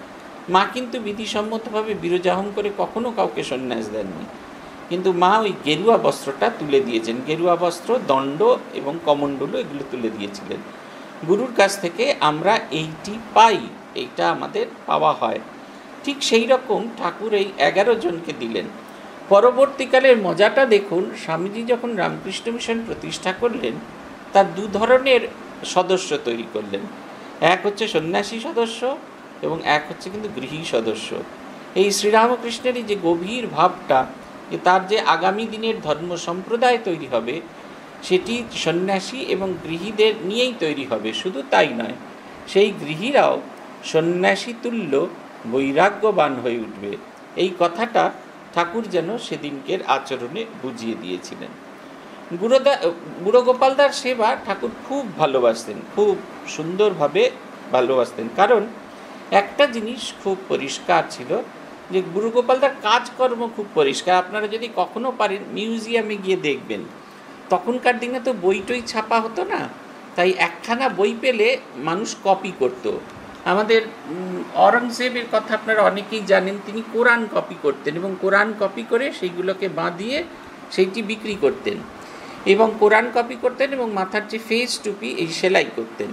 মা কিন্তু বিধিসম্মতভাবে বিরজাহম করে কখনো কাউকে সন্ন্যাস দেননি, কিন্তু মা ওই গেরুয়া বস্ত্রটা তুলে দিয়েছেন। গেরুয়া বস্ত্র, দণ্ড এবং কমণ্ডলু এগুলো তুলে দিয়েছিলেন। গুরুর কাছ থেকে আমরা এইটি পাই, এইটা আমাদের পাওয়া হয়। ঠিক সেই রকম ঠাকুর এই এগারো জনকে দিলেন। পরবর্তীকালের মজাটা দেখুন, স্বামীজি যখন রামকৃষ্ণ মিশন প্রতিষ্ঠা করলেন, তার দু ধরনের সদস্য তৈরি করলেন। এক হচ্ছে সন্ন্যাসী সদস্য এবং এক হচ্ছে কিন্তু গৃহী সদস্য। এই শ্রীরামকৃষ্ণেরই যে গভীর ভাবটা যে তার যে আগামী দিনের ধর্ম সম্প্রদায় তৈরি হবে, সেটি সন্ন্যাসী এবং গৃহীদের নিয়েই তৈরি হবে। শুধু তাই নয়, সেই গৃহীরাও সন্ন্যাসী তুল্য বৈরাগ্যবান হয়ে উঠবে। এই কথাটা ঠাকুর যেন সেদিনকের আচরণে বুঝিয়ে দিয়েছিলেন। গুরুদা বুড়ো গোপালদার সেবা ঠাকুর খুব ভালোবাসতেন, খুব সুন্দরভাবে ভালোবাসতেন। কারণ একটা জিনিস খুব পরিষ্কার ছিল যে বুড়ো গোপালদার কাজকর্ম খুব পরিষ্কার। আপনারা যদি কখনো পারেন মিউজিয়ামে গিয়ে দেখবেন, তখনকার দিনে তো বই টই ছাপা হতো না, তাই একখানা বই পেলে মানুষ কপি করত। আমাদের অরঙ্গজেবের কথা আপনারা অনেকেই জানেন, তিনি কোরআন কপি করতেন এবং কোরআন কপি করে সেইগুলোকে বাঁধিয়ে সেইটি বিক্রি করতেন, এবং কোরআন কপি করতেন এবং মাথার যে ফেস টুপি এই সেলাই করতেন।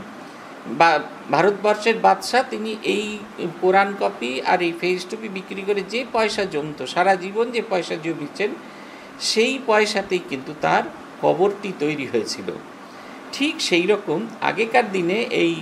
বা ভারতবর্ষের বাদশাহ তিনি এই কোরআন কপি আর এই ফেস টুপি বিক্রি করে যে পয়সা জমতো, সারা জীবন যে পয়সা জমিয়েছেন, সেই পয়সাতেই কিন্তু তার কবরটি তৈরি হয়েছিল। ঠিক সেই রকম আগেকার দিনে এই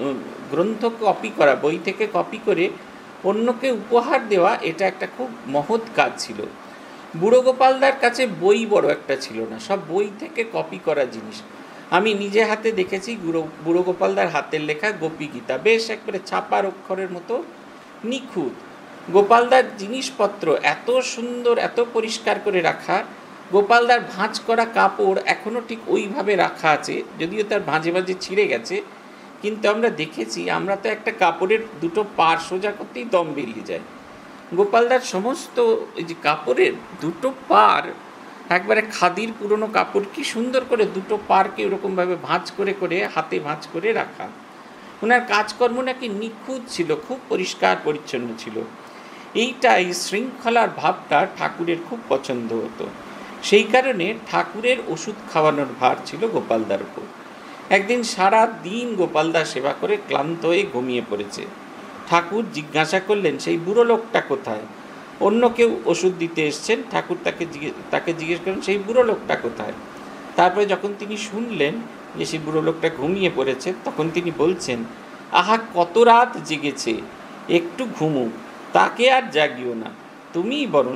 গ্রন্থ কপি করা, বই থেকে কপি করে অন্যকে উপহার দেওয়া, এটা একটা খুব মহৎ কাজ ছিল। বুড়ো গোপালদার কাছে বই বড় একটা ছিল না, সব বই থেকে কপি করা জিনিস। আমি নিজে হাতে দেখেছি বুড়ো বুড়ো গোপালদার হাতের লেখা গোপী গীতা, বেশ একবারে ছাপার অক্ষরের মতো নিখুঁত। গোপালদার জিনিসপত্র এত সুন্দর, এত পরিষ্কার করে রাখা। গোপালদার ভাঁজ করা কাপড় এখনও ঠিক ওইভাবে রাখা আছে, যদিও তার ভাঁজে ভাঁজে ছিঁড়ে গেছে, কিন্তু আমরা দেখেছি, আমরা তো একটা কাপড়ের দুটো পার সোজা করতেই দম বেরিয়ে যায়। গোপালদার সমস্ত এই যে কাপড়ের দুটো পার, একবারে খাদির পুরনো কাপড়, কি সুন্দর করে দুটো পারকে ওরকমভাবে ভাঁজ করে করে হাতে ভাঁজ করে রাখা। ওনার কাজকর্ম নাকি নিখুঁত ছিল, খুব পরিষ্কার পরিচ্ছন্ন ছিল। এইটা, এই শৃঙ্খলার ভাবটা ঠাকুরের খুব পছন্দ হতো। সেই কারণে ঠাকুরের ওষুধ খাওয়ানোর ভার ছিল গোপালদার উপর। একদিন সারা দিন গোপালদার সেবা করে ক্লান্ত হয়ে ঘুমিয়ে পড়েছে। ঠাকুর জিজ্ঞাসা করলেন, সেই বুড়ো লোকটা কোথায়? অন্য কেউ ওষুধ দিতে এসছেন, ঠাকুর তাকে তাকে জিজ্ঞেস করেন, সেই বুড়ো লোকটা কোথায়? তারপরে যখন তিনি শুনলেন যে সেই বুড়ো লোকটা ঘুমিয়ে পড়েছে, তখন তিনি বলছেন, আহা কত রাত জেগেছে, একটু ঘুমুক, তাকে আর জাগিও না, তুমিই বরং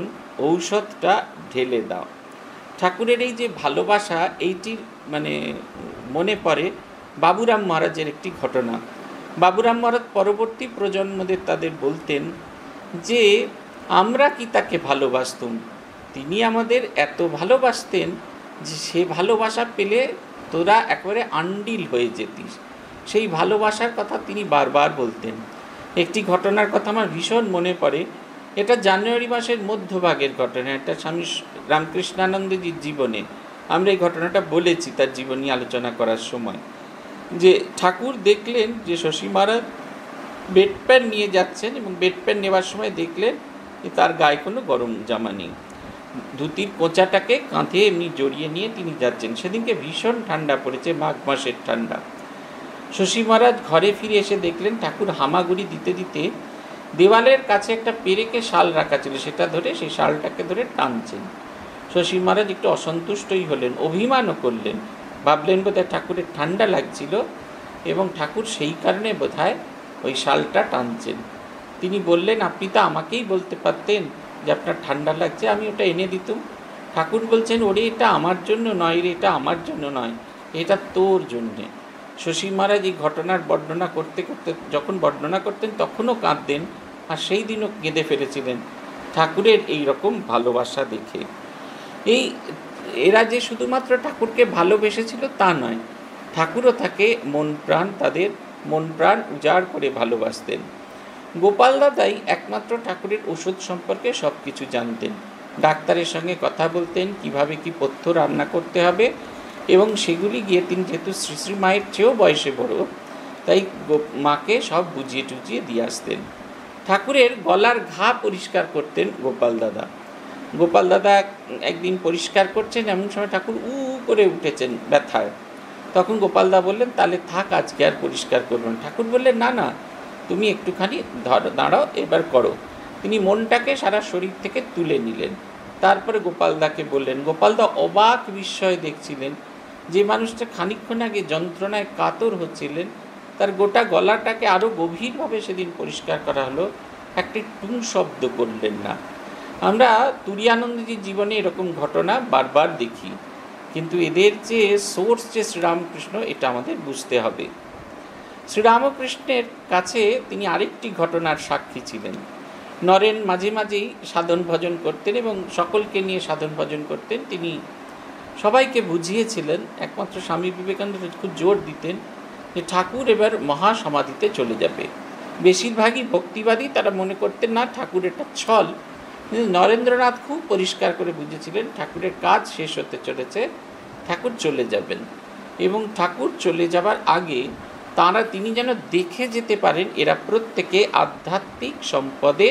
ঔষধটা ঢেলে দাও। ঠাকুরের এই যে ভালোবাসা, এইটির মানে মনে পড়ে বাবুরাম মহারাজের একটি ঘটনা। বাবুরাম মহারাজ পরবর্তী প্রজন্মদের তাদের বলতেন যে আমরা কি তাকে ভালোবাসতুম, তিনি আমাদের এত ভালোবাসতেন যে সে ভালোবাসা পেলে তোরা একেবারে আন্ডিল হয়ে যেতিস। সেই ভালোবাসার কথা তিনি বারবার বলতেন। একটি ঘটনার কথা আমার ভীষণ মনে পড়ে। এটা জানুয়ারি মাসের মধ্যভাগের ঘটনা, এটা স্বামী রামকৃষ্ণানন্দজির জীবনে। আমরা এই ঘটনাটা বলেছি তার জীবনী আলোচনা করার সময়, যে ঠাকুর দেখলেন যে শশী মহারাজ বেড প্যান নিয়ে যাচ্ছেন, এবং বেড প্যান নেওয়ার সময় দেখলেন যে তার গায়ে কোনো গরম জামা নেই। ধুতির কোঁচাটাকে কাঁধে এমনি জড়িয়ে নিয়ে তিনি যাচ্ছেন। সেদিনকে ভীষণ ঠান্ডা পড়েছে, মাঘ মাসের ঠান্ডা। শশী মহারাজ ঘরে ফিরে এসে দেখলেন ঠাকুর হামাগুড়ি দিতে দিতে দেওয়ালের কাছে একটা পেরেকে শাল রাখা ছিল, সেটা ধরে সেই শালটাকে ধরে টানছেন। শশী মহারাজ একটু অসন্তুষ্টই হলেন, অভিমানও করলেন, ভাবলেন বোধহয় ঠাকুরের ঠান্ডা লাগছিল এবং ঠাকুর সেই কারণে বোধহয় ওই শালটা টানছেন। তিনি বললেন, আপনি তো আমাকেই বলতে পারতেন যে আপনার ঠান্ডা লাগছে, আমি ওটা এনে দিতুম। ঠাকুর বলছেন, ওরে এটা আমার জন্য নয় রে, এটা আমার জন্য নয়, এটা তোর জন্যে। শশী মহারাজ এই ঘটনার বর্ণনা করতে করতে যখন বর্ণনা করতেন তখনও কাঁদতেন, আর সেই দিনও কেঁদে ফেলেছিলেন ঠাকুরের এই রকম ভালোবাসা দেখে। এই এরা যে শুধুমাত্র ঠাকুরকে ভালোবেসেছিল তা নয়, ঠাকুরও তাকে মন প্রাণ তাদের মন প্রাণ উজাড় করে ভালোবাসতেন। গোপাল দাদাই একমাত্র ঠাকুরের ওষুধ সম্পর্কে সব কিছু জানতেন। ডাক্তারের সঙ্গে কথা বলতেন, কিভাবে কি পথ্য রান্না করতে হবে, এবং সেগুলি গিয়ে তিনি যেহেতু শ্রী শ্রী মায়ের চেয়েও বয়সে বড়, তাই মাকে সব বুঝিয়ে টুজিয়ে দিয়ে আসতেন। ঠাকুরের গলার ঘা পরিষ্কার করতেন গোপাল দাদা। গোপাল দাদা একদিন পরিষ্কার করছেন, এমন সময় ঠাকুর উ করে উঠেছেন ব্যথায়। তখন গোপাল দা বললেন, তাহলে থাক, আজকে আর পরিষ্কার করবেন। ঠাকুর বললেন, না না, তুমি একটুখানি দাঁড়াও, এবার করো। তিনি মনটাকে সারা শরীর থেকে তুলে নিলেন। তারপরে গোপালদাকে বললেন। গোপালদা অবাক বিস্ময়ে দেখছিলেন যে মানুষটা খানিকক্ষণ আগে যন্ত্রণায় কাতর হচ্ছিলেন, তার গোটা গলাটাকে আরও গভীরভাবে সেদিন পরিষ্কার করা হলো, একটি টুং শব্দ করলেন না। আমরা তুরীয়ানন্দজির জীবনে এরকম ঘটনা বারবার দেখি, কিন্তু এদের যে সোর্স যে শ্রীরামকৃষ্ণ, এটা আমাদের বুঝতে হবে। শ্রীরামকৃষ্ণের কাছে তিনি আরেকটি ঘটনার সাক্ষী ছিলেন। নরেন মাঝে মাঝেই সাধন ভজন করতেন এবং সকলকে নিয়ে সাধন ভজন করতেন। তিনি সবাইকে বুঝিয়েছিলেন, একমাত্র স্বামী বিবেকানন্দ খুব জোর দিতেন যে ঠাকুর এবার মহাসমাধিতে চলে যাবে। বেশিরভাগই ভক্তিবাদী, তারা মনে করতেন না ঠাকুর এটা ছল। কিন্তু নরেন্দ্রনাথ খুব পরিষ্কার করে বুঝেছিলেন ঠাকুরের কাজ শেষ হতে চলেছে, ঠাকুর চলে যাবেন। এবং ঠাকুর চলে যাবার আগে তারা তিনি যেন দেখে যেতে পারেন এরা প্রত্যেকে আধ্যাত্মিক সম্পদে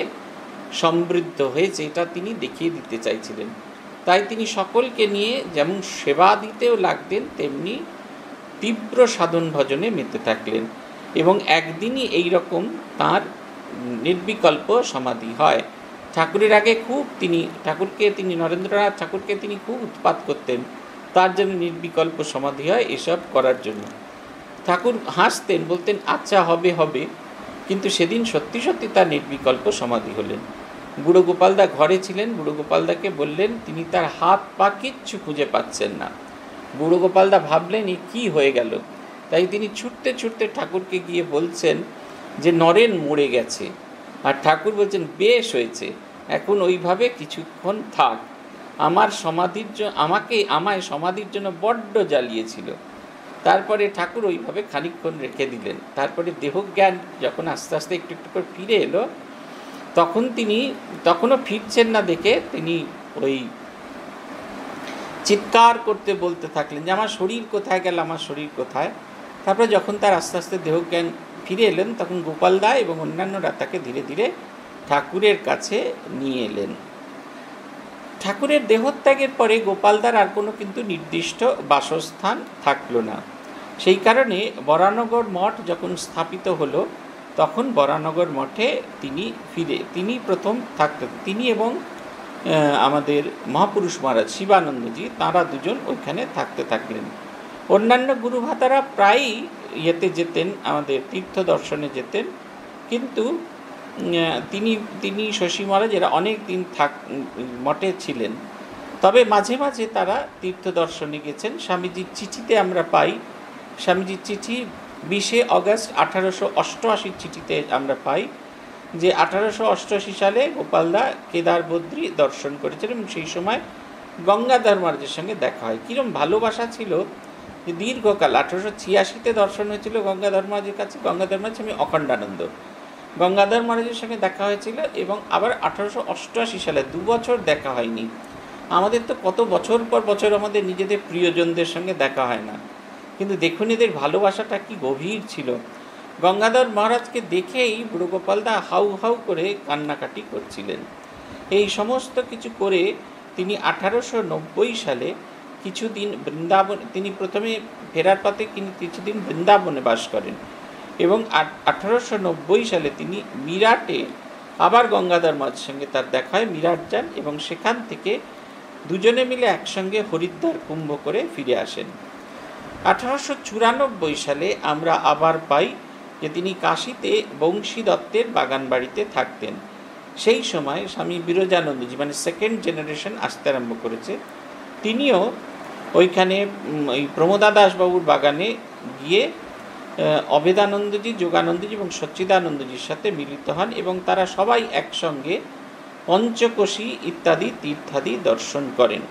সমৃদ্ধ হয়েছে, এটা তিনি দেখিয়ে দিতে চাইছিলেন। তাই তিনি সকলকে নিয়ে যেমন সেবা দিতেও লাগতেন, তেমনি তীব্র সাধন ভজনে মেতে থাকলেন। এবং একদিনই এই রকম তাঁর নির্বিকল্প সমাধি হয়। ঠাকুরের আগে খুব তিনি ঠাকুরকে তিনি নরেন্দ্রনাথ ঠাকুরকে তিনি খুব উৎপাত করতেন, তার জন্য নির্বিকল্প সমাধি হয় এসব করার জন্য। ঠাকুর হাসতেন, বলতেন আচ্ছা হবে হবে, কিন্তু সেদিন সত্যি সত্যি তার নির্বিকল্প সমাধি হলেন। বুড়ো গোপালদা ঘরে ছিলেন। বুড়ো গোপালদাকে বললেন, তিনি তার হাত পা কিচ্ছু খুঁজে পাচ্ছেন না। বুড়ো গোপালদা ভাবলেন এ কী হয়ে গেল। তাই তিনি ছুটতে ছুটতে ঠাকুরকে গিয়ে বলছেন যে নরেন মরে গেছে। আর ঠাকুর বলছেন বেশ হয়েছে, এখন ওইভাবে কিছুক্ষণ থাক, আমার সমাধির জন্য আমাকে আমায় সমাধির জন্য বড্ড জ্বালিয়েছিল। তারপরে ঠাকুর ওইভাবে খানিকক্ষণ রেখে দিলেন। তারপরে দেহজ্ঞান যখন আস্তে আস্তে একটু একটু করে ফিরে এলো, তখন তিনি তখনও ফিরছেন না দেখে তিনি ওই চিৎকার করতে বলতে থাকলেন যে আমার শরীর কোথায় গেল, আমার শরীর কোথায়। তারপরে যখন তার আস্তে আস্তে দেহজ্ঞান ফিরে এলেন, তখন গোপালদা এবং অন্যান্যরা তাকে ধীরে ধীরে ঠাকুরের কাছে নিয়ে এলেন। ঠাকুরের দেহত্যাগের পরে গোপালদার আর কোনো কিন্তু নির্দিষ্ট বাসস্থান থাকলো না। সেই কারণে বরানগর মঠ যখন স্থাপিত হলো, তখন বরানগর মঠে তিনি ফিরে তিনি প্রথম থাকতেন। তিনি এবং আমাদের মহাপুরুষ মহারাজ শিবানন্দজি, তাঁরা দুজন ওইখানে থাকতে থাকলেন। অন্যান্য গুরু ভাতারা প্রায়ই ইয়েতে যেতেন, আমাদের তীর্থ দর্শনে যেতেন, কিন্তু তিনি তিনি শশী মহারাজ এরা অনেক দিন থাক মঠে ছিলেন। তবে মাঝে মাঝে তারা তীর্থ দর্শনে গেছেন। স্বামীজির চিঠিতে আমরা পাই, স্বামীজির চিঠি বিশে অগস্ট আঠারোশো অষ্টআশির চিঠিতে আমরা পাই যে আঠারোশো অষ্টআশি সালে গোপালদা কেদার বদ্রী দর্শন করেছিলেন এবং সেই সময় গঙ্গাধর মহারাজের সঙ্গে দেখা হয়। কীরকম ভালোবাসা ছিল যে দীর্ঘকাল আঠারোশো ছিয়াশিতে দর্শন হয়েছিল গঙ্গাধর মহারাজের কাছে। গঙ্গাধর মহারাজ আমি অখণ্ডানন্দ, গঙ্গাধর মহারাজের সঙ্গে দেখা হয়েছিল এবং আবার আঠারোশো অষ্টআশি সালে দু বছর দেখা হয়নি। আমাদের তো কত বছর পর বছর আমাদের নিজেদের প্রিয়জনদের সঙ্গে দেখা হয় না, কিন্তু দেখুন এদের ভালোবাসাটা কি গভীর ছিল। গঙ্গাধর মহারাজকে দেখেই বুড়ো গোপালদা হাউ হাউ করে কান্নাকাটি করছিলেন। এই সমস্ত কিছু করে তিনি আঠারোশো নব্বই সালে কিছুদিন বৃন্দাবন তিনি প্রথমে ফেরার পথে তিনি কিছুদিন বৃন্দাবনে বাস করেন এবং আঠারোশো নব্বই সালে তিনি মিরাটে আবার গঙ্গাধর মহারাজের সঙ্গে তার দেখা হয়। মিরাট যান এবং সেখান থেকে দুজনে মিলে একসঙ্গে হরিদ্বার কুম্ভ করে ফিরে আসেন। আঠারোশো চুরানব্বই সালে আমরা আবার পাই যে তিনি কাশীতে বংশী দত্তের বাগান বাড়িতে থাকতেন। সেই সময় স্বামী বিরজানন্দজি মানে সেকেন্ড জেনারেশন আসতে আরম্ভ করেছে। তিনিও ওইখানে ওই প্রমোদা দাসবাবুর বাগানে গিয়ে অভেদানন্দজি, যোগানন্দজি এবং সচ্চিদানন্দজির সাথে মিলিত হন এবং তারা সবাই একসঙ্গে পঞ্চকোশী ইত্যাদি তীর্থাদি দর্শন করেন।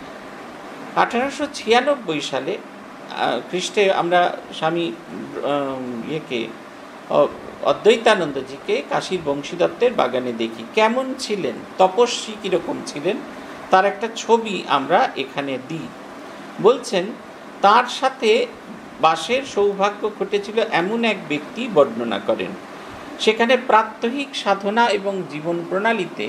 আঠারোশো ছিয়ানব্বই সালে খ্রিস্টে আমরা স্বামী ইয়েকে অদ্বৈতানন্দজিকে কাশীর বংশীদত্তের বাগানে দেখি। কেমন ছিলেন, তপস্বী কীরকম ছিলেন, তার একটা ছবি আমরা এখানে দিই। বলছেন তার সাথে বাসের সৌভাগ্য ঘটেছিল এমন এক ব্যক্তি বর্ণনা করেন। সেখানে প্রাত্যহিক সাধনা এবং জীবন প্রণালীতে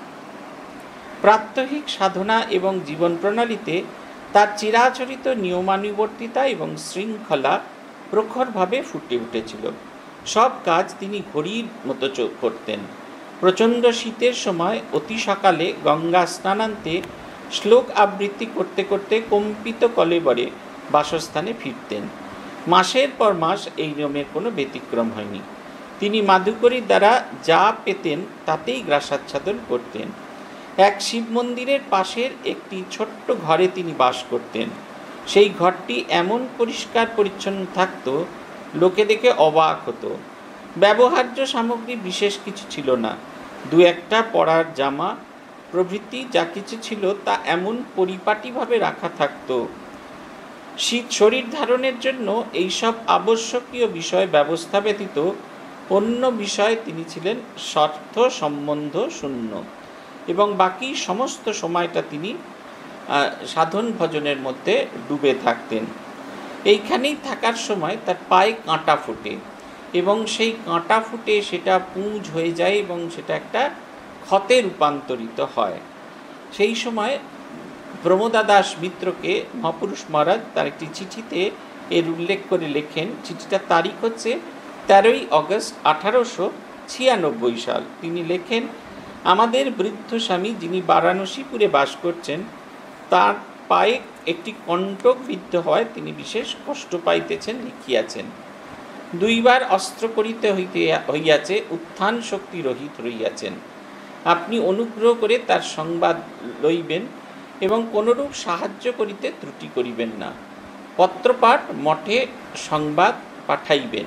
প্রাত্যহিক সাধনা এবং জীবন প্রণালীতে তার চিরাচরিত নিয়মানুবর্তিতা এবং শৃঙ্খলা প্রখরভাবে ফুটে উঠেছিল। সব কাজ তিনি ঘড়ির মতো করতেন। প্রচণ্ড শীতের সময় অতি সকালে গঙ্গা স্নানান্তে শ্লোক আবৃত্তি করতে করতে কম্পিত কলেবরে বাসস্থানে ফিরতেন। মাসের পর মাস এই নিয়মের কোনো ব্যতিক্রম হয়নি। তিনি মাধুকরীর দ্বারা যা পেতেন তাতেই গ্রাসাচ্ছাদন করতেন। এক শিব মন্দিরের পাশের একটি ছোট্ট ঘরে তিনি বাস করতেন। সেই ঘরটি এমন পরিষ্কার পরিচ্ছন্ন থাকত, লোকে দেখে অবাক হতো। ব্যবহার্য সামগ্রী বিশেষ কিছু ছিল না। দু একটা পরার জামা প্রভৃতি যা কিছু ছিল তা এমন পরিপাটিভাবে রাখা থাকত। শীত শরীর ধারণের জন্য এইসব আবশ্যকীয় বিষয় ব্যবস্থা ব্যতীত অন্য বিষয়ে তিনি ছিলেন স্বার্থ সম্বন্ধ শূন্য, এবং বাকি সমস্ত সময়টা তিনি সাধন ভজনের মধ্যে ডুবে থাকতেন। এইখানেই থাকার সময় তার পায়ে কাঁটা ফোটে, এবং সেই কাঁটা ফুটে সেটা পুঁজ হয়ে যায় এবং সেটা একটা ক্ষতে রূপান্তরিত হয়। সেই সময় প্রমোদা দাস মিত্রকে মহাপুরুষ মহারাজ তার একটি চিঠিতে এর উল্লেখ করে লেখেন। চিঠিটার তারিখ হচ্ছে তেরোই অগস্ট আঠারোশো ছিয়ানব্বই সাল। তিনি লেখেন, আমাদের বৃদ্ধ স্বামী যিনি বারাণসীপুরে বাস করছেন, তার পায়ে একটি কণ্টক বিদ্ধ হয় তিনি বিশেষ কষ্ট পাইতেছেন লিখিয়াছেন। দুইবার অস্ত্র করিতে হইতে হইয়াছে, উত্থান শক্তি রহিত রহিয়াছেন। আপনি অনুগ্রহ করে তার সংবাদ লইবেন এবং কোনরূপ সাহায্য করিতে ত্রুটি করিবেন না। পত্রপাঠ মঠে সংবাদ পাঠাইবেন।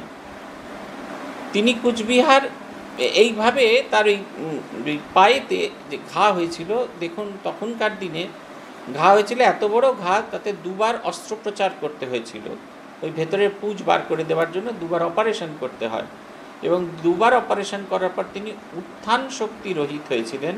তিনি কুচবিহার এইভাবে তার ওই পায়েতে যে ঘা হয়েছিল, দেখুন তখনকার দিনে ঘা হয়েছিল এত বড় ঘা, তাতে দুবার অস্ত্রোপচার করতে হয়েছিল। ওই ভেতরের পুঁজ বার করে দেওয়ার জন্য দুবার অপারেশন করতে হয়, এবং দুবার অপারেশন করার পর তিনি উত্থান শক্তি রহিত হয়েছিলেন।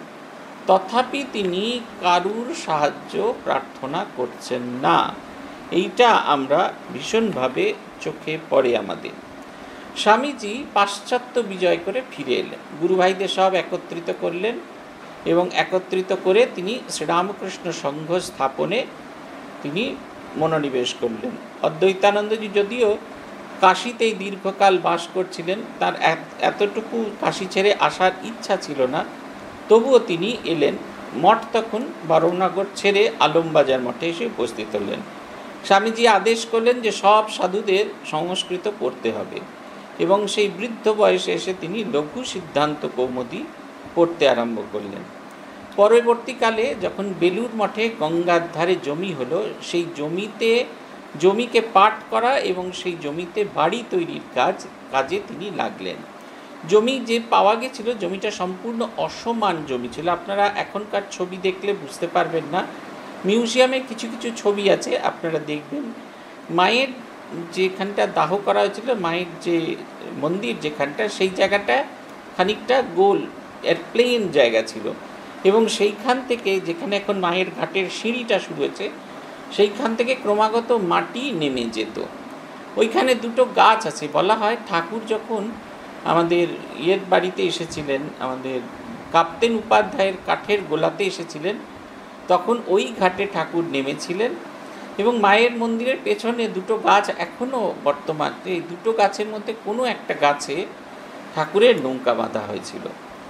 তথাপি তিনি কারুর সাহায্য প্রার্থনা করছেন না। এইটা আমরা ভীষণভাবে চোখে পড়ে আমাদের। স্বামীজি পাশ্চাত্য বিজয় করে ফিরে এলেন, গুরু ভাইদের সব একত্রিত করলেন এবং একত্রিত করে তিনি শ্রীরামকৃষ্ণ সংঘ স্থাপনে তিনি মনোনিবেশ করলেন। অদ্বৈতানন্দজি যদিও কাশীতেই দীর্ঘকাল বাস করছিলেন, তার এতটুকু কাশী ছেড়ে আসার ইচ্ছা ছিল না, তবুও তিনি এলেন। মঠ তখন বরৌনগর ছেড়ে আলমবাজার মঠে এসে উপস্থিত হলেন। স্বামীজি আদেশ করলেন যে সব সাধুদের সংস্কৃত পড়তে হবে, এবং সেই বৃদ্ধ বয়সে এসে তিনি লঘু সিদ্ধান্ত কৌমুদী পড়তে আরম্ভ করলেন। পরবর্তীকালে যখন বেলুর মঠে গঙ্গার ধারে জমি হলো, সেই জমিতে জমিকে পাট করা এবং সেই জমিতে বাড়ি তৈরির কাজ কাজে তিনি লাগলেন। জমি যে পাওয়া গেছিল, জমিটা সম্পূর্ণ অসমান জমি ছিল। আপনারা এখনকার ছবি দেখলে বুঝতে পারবেন না। মিউজিয়ামে কিছু কিছু ছবি আছে, আপনারা দেখবেন। মায়ের যেখানটা দাহ করা হয়েছিল, মায়ের যে মন্দির যেখানটা, সেই জায়গাটা খানিকটা গোল, এর প্লেন জায়গা ছিল, এবং সেইখান থেকে যেখানে এখন মায়ের ঘাটের সিঁড়িটা শুরু হয়েছে, সেইখান থেকে ক্রমাগত মাটি নেমে যেত। ওইখানে দুটো গাছ আছে। বলা হয় ঠাকুর যখন আমাদের ইয়ের বাড়িতে এসেছিলেন, আমাদের কাপ্তেন উপাধ্যায়ের কাঠের গোলাতে এসেছিলেন, তখন ওই ঘাটে ঠাকুর নেমেছিলেন, এবং মায়ের মন্দিরের পেছনে দুটো গাছ এখনও বর্তমান। এই দুটো গাছের মধ্যে কোনো একটা গাছে ঠাকুরের নৌকা বাঁধা হয়েছিল,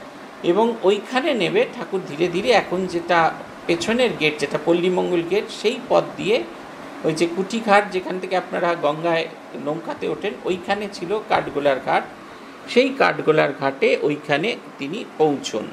এবং ওইখানে নেবে ঠাকুর ধীরে ধীরে এখন যেটা পেছনের গেট, যেটা পল্লীমঙ্গল গেট, সেই পথ দিয়ে ওই যে কুটিঘাট যেখান থেকে আপনারা গঙ্গায় নৌকাতে ওঠেন, ওইখানে ছিল কাঠগোলার ঘাট। সেই কাঠগোলার ঘাটে ওইখানে তিনি পৌঁছন।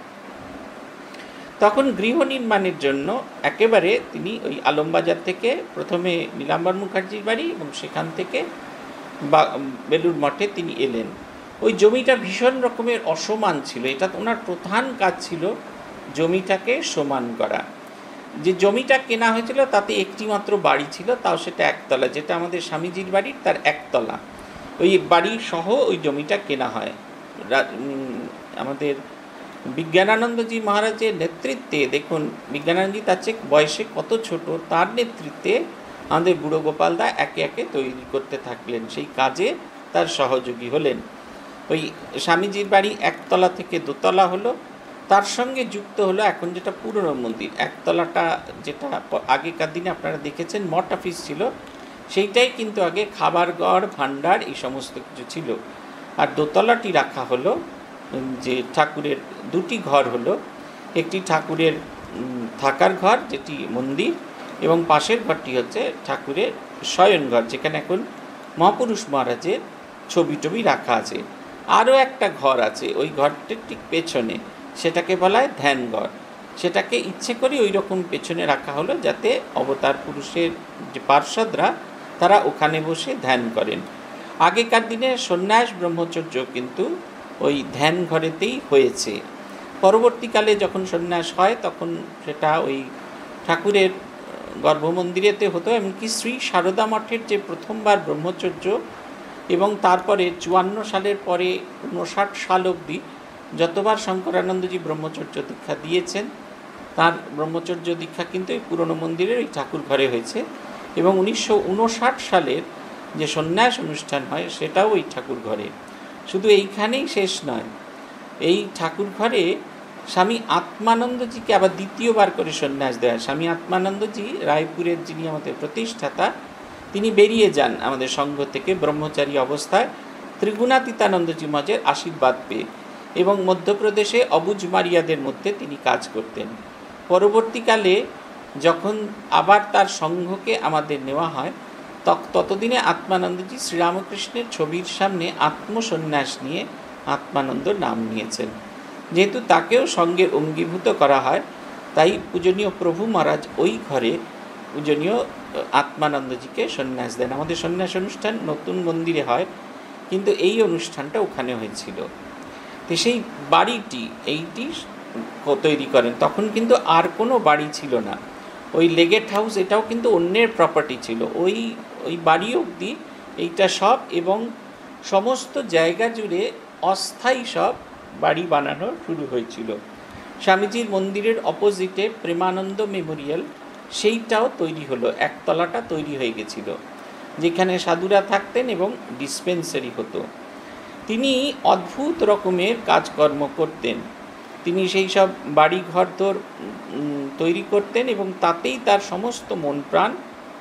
তখন গৃহ নির্মাণের জন্য একেবারে তিনি ওই আলমবাজার থেকে প্রথমে নীলাম্বর মুখার্জির বাড়ি এবং সেখান থেকে বা বেলুর মঠে তিনি এলেন। ওই জমিটা ভীষণ রকমের অসমান ছিল। এটা ওনার প্রধান কাজ ছিল জমিটাকে সমান করা। যে জমিটা কেনা হয়েছিল তাতে একটি মাত্র বাড়ি ছিল, তাও সেটা একতলা, যেটা আমাদের স্বামীজির বাড়ির তার একতলা। ওই বাড়ি সহ ওই জমিটা কেনা হয়। আমাদের বিজ্ঞানানন্দজি মহারাজের নেতৃত্বে, দেখুন বিজ্ঞানানন্দজি তার চেয়ে বয়সে কত ছোট, তার নেতৃত্বে আমাদের বুড়ো গোপালদা একে একে তৈরি করতে থাকলেন, সেই কাজে তার সহযোগী হলেন। ওই স্বামীজির বাড়ি একতলা থেকে দোতলা হলো, তার সঙ্গে যুক্ত হলো এখন যেটা পুরনো মন্দির। একতলাটা যেটা আগেকার দিনে আপনারা দেখেছেন মঠ অফিস ছিল, সেইটাই কিন্তু আগে খাবার ঘর, ভাণ্ডার এই সমস্ত কিছু ছিল। আর দোতলাটি রাখা হলো যে ঠাকুরের দুটি ঘর হলো, একটি ঠাকুরের থাকার ঘর যেটি মন্দির, এবং পাশের ঘরটি হচ্ছে ঠাকুরের শয়ন ঘর, যেখানে এখন মহাপুরুষ মহারাজের ছবি টবি রাখা আছে। আরও একটা ঘর আছে ওই ঘরটির ঠিক পেছনে, সেটাকে বলা হয় ধ্যান ঘর। সেটাকে ইচ্ছে করে ওই রকম পেছনে রাখা হলো যাতে অবতার পুরুষের যে পার্ষদরা তারা ওখানে বসে ধ্যান করেন। আগেকার দিনে সন্ন্যাস ব্রহ্মচর্য কিন্তু ওই ধ্যান ঘরেতেই হয়েছে। পরবর্তীকালে যখন সন্ন্যাস হয় তখন সেটা ওই ঠাকুরের গর্ভমন্দিরেতে হতো। এমনকি শ্রী সারদা মঠের যে প্রথমবার ব্রহ্মচর্য, এবং তারপরে চুয়ান্ন সালের পরে উনষাট সাল অবধি যতবার শঙ্করানন্দজি ব্রহ্মচর্য দীক্ষা দিয়েছেন, তার ব্রহ্মচর্য দীক্ষা কিন্তু এই পুরনো মন্দিরের ওই ঠাকুর ঘরে হয়েছে। এবং উনিশশো উনষাট সালের যে সন্ন্যাস অনুষ্ঠান হয় সেটাও ওই ঠাকুর ঘরে। শুধু এইখানেই শেষ নয়, এই ঠাকুর ঘরে স্বামী আত্মানন্দজিকে আবার দ্বিতীয়বার করে সন্ন্যাস দেওয়া হয়। স্বামী আত্মানন্দজি রায়পুরের যিনি আমাদের প্রতিষ্ঠাতা, তিনি বেরিয়ে যান আমাদের সংঘ থেকে ব্রহ্মচারী অবস্থায় ত্রিগুণাতীতানন্দজি মহারাজের আশীর্বাদ পেয়ে, এবং মধ্যপ্রদেশে অবুজমারিয়াদের মধ্যে তিনি কাজ করতেন। পরবর্তীকালে যখন আবার তার সংঘকে আমাদের নেওয়া হয়, ততদিনে আত্মানন্দজি শ্রীরামকৃষ্ণের ছবির সামনে আত্মসন্ন্যাস নিয়ে আত্মানন্দ নাম নিয়েছেন। যেহেতু তাকেও সঙ্গে অঙ্গীভূত করা হয়, তাই পূজনীয় প্রভু মহারাজ ওই ঘরে পূজনীয় আত্মানন্দজিকে সন্ন্যাস দেন। আমাদের সন্ন্যাস অনুষ্ঠান নতুন মন্দিরে হয়, কিন্তু এই অনুষ্ঠানটা ওখানে হয়েছিল। তো সেই বাড়িটি এইটি তৈরি করেন। তখন কিন্তু আর কোনো বাড়ি ছিল না, ওই লেগেট হাউস এটাও কিন্তু অন্যের প্রপার্টি ছিল। ওই ওই বাড়ি অবধি এইটা সব, এবং সমস্ত জায়গা জুড়ে অস্থায়ী সব বাড়ি বানানো শুরু হয়েছিল। স্বামীজির মন্দিরের অপোজিটে প্রেমানন্দ মেমোরিয়াল, সেইটাও তৈরি হলো, একতলাটা তৈরি হয়ে গেছিল, যেখানে সাধুরা থাকতেন এবং ডিসপেন্সারি হতো। তিনি অদ্ভুত রকমের কাজকর্ম করতেন। তিনি সেই সব বাড়ি ঘর তোর তৈরি করতেন এবং তাতেই তার সমস্ত মন প্রাণ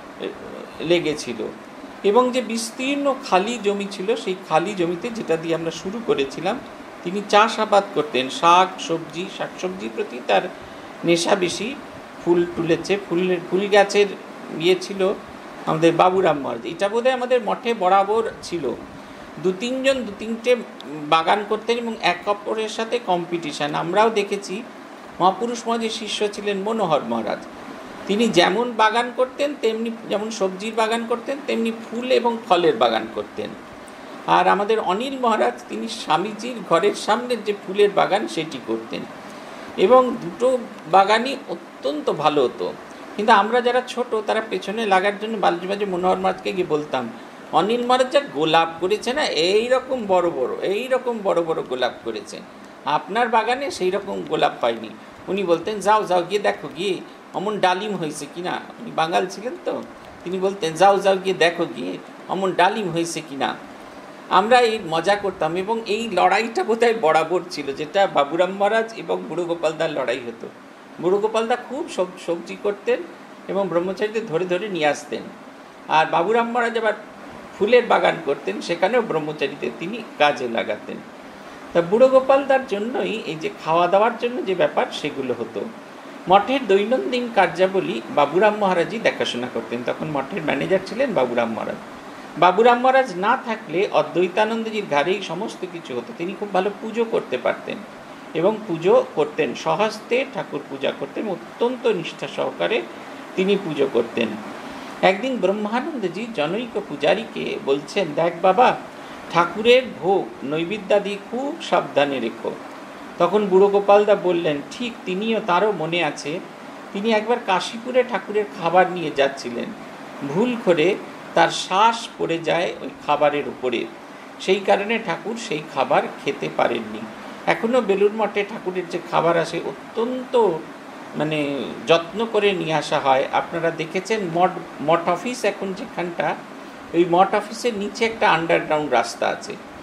লেগেছিল। এবং যে বিস্তীর্ণ খালি জমি ছিল, সেই খালি জমিতে যেটা দিয়ে আমরা শুরু করেছিলাম, তিনি চাষাবাদ করতেন, শাক সবজি, শাকসবজির প্রতি তার নেশা বেশি। ফুল তুলেছে, ফুলের ফুল গাছের ইয়ে ছিল আমাদের বাবুরাম মহারাজ। এটা বোধহয় আমাদের মঠে বরাবর ছিল। দু তিনজন দু তিনটে বাগান করতেন এবং এক অপরের সাথে কম্পিটিশান। আমরাও দেখেছি। মহাপুরুষ মহারাজের শিষ্য ছিলেন মনোহর মহারাজ, তিনি যেমন বাগান করতেন তেমনি, যেমন সবজির বাগান করতেন তেমনি ফুল এবং ফলের বাগান করতেন। আর আমাদের অনিল মহারাজ, তিনি স্বামীজির ঘরের সামনের যে ফুলের বাগান সেটি করতেন, এবং দুটো বাগানই অত্যন্ত ভালো হতো। কিন্তু আমরা যারা ছোট তারা পেছনে লাগার জন্য মাঝে মাঝে মনোহর মহারাজকে গিয়ে বলতাম, অনিল মহারাজ যা গোলাপ করেছে না, এই রকম বড় বড় এই রকম বড় বড় গোলাপ করেছেন, আপনার বাগানে সেই রকম গোলাপ পাইনি। উনি বলতেন, যাও যাও গিয়ে দেখো, গিয়ে অমন ডালিম হয়েছে কিনা। উনি বাঙাল ছিলেন তো, তিনি বলতেন, যাও যাও গিয়ে দেখো, গিয়ে অমন ডালিম হয়েছে কিনা। আমরা এই মজা করতাম, এবং এই লড়াইটা বোধহয় বরাবর ছিল, যেটা বাবুরাম মহারাজ এবং বুড়ো গোপালদার লড়াই হতো। বুড়ো গোপালদা খুব সবজি করতেন এবং ব্রহ্মচারীদের ধরে ধরে নিয়ে আসতেন, আর বাবুরাম মহারাজ আবার ফুলের বাগান করতেন, সেখানেও ব্রহ্মচারীদের তিনি কাজে লাগাতেন। তা বুড়ো গোপালদার জন্যই এই যে খাওয়া দাওয়ার জন্য যে ব্যাপার সেগুলো হতো। মঠের দৈনন্দিন কার্যাবলী বাবুরাম মহারাজই দেখাশোনা করতেন। তখন মঠের ম্যানেজার ছিলেন বাবুরাম মহারাজ। বাবুরাম মহারাজ না থাকলে অদ্বৈতানন্দজির ঘাড়েই সমস্ত কিছু হতো। তিনি খুব ভালো পুজো করতে পারতেন এবং পুজো করতেন, স্বহস্তে ঠাকুর পূজা করতেন, অত্যন্ত নিষ্ঠা সহকারে তিনি পুজো করতেন। একদিন ব্রহ্মানন্দজি জনৈক পূজারীকে বলছেন, দেখ বাবা, ঠাকুরের ভোগ নৈবেদ্যাদি খুব সাবধানে রেখো। তখন বুড়ো গোপালদা বললেন, ঠিক, তিনিও, তারও মনে আছে, তিনি একবার কাশীপুরে ঠাকুরের খাবার নিয়ে যাচ্ছিলেন, ভুল করে তার শ্বাস পড়ে যায় ওই খাবারের উপরে, সেই কারণে ঠাকুর সেই খাবার খেতে পারেননি। এখনও বেলুড় মঠে ঠাকুরের যে খাবার আসে অত্যন্ত মানে যত্ন করে নিয়ে আসা হয়। আপনারা দেখেছেন মঠ মঠ অফিস এখন যেখানটা, ওই মঠ অফিসের নিচে একটা আন্ডারগ্রাউন্ড রাস্তা আছে,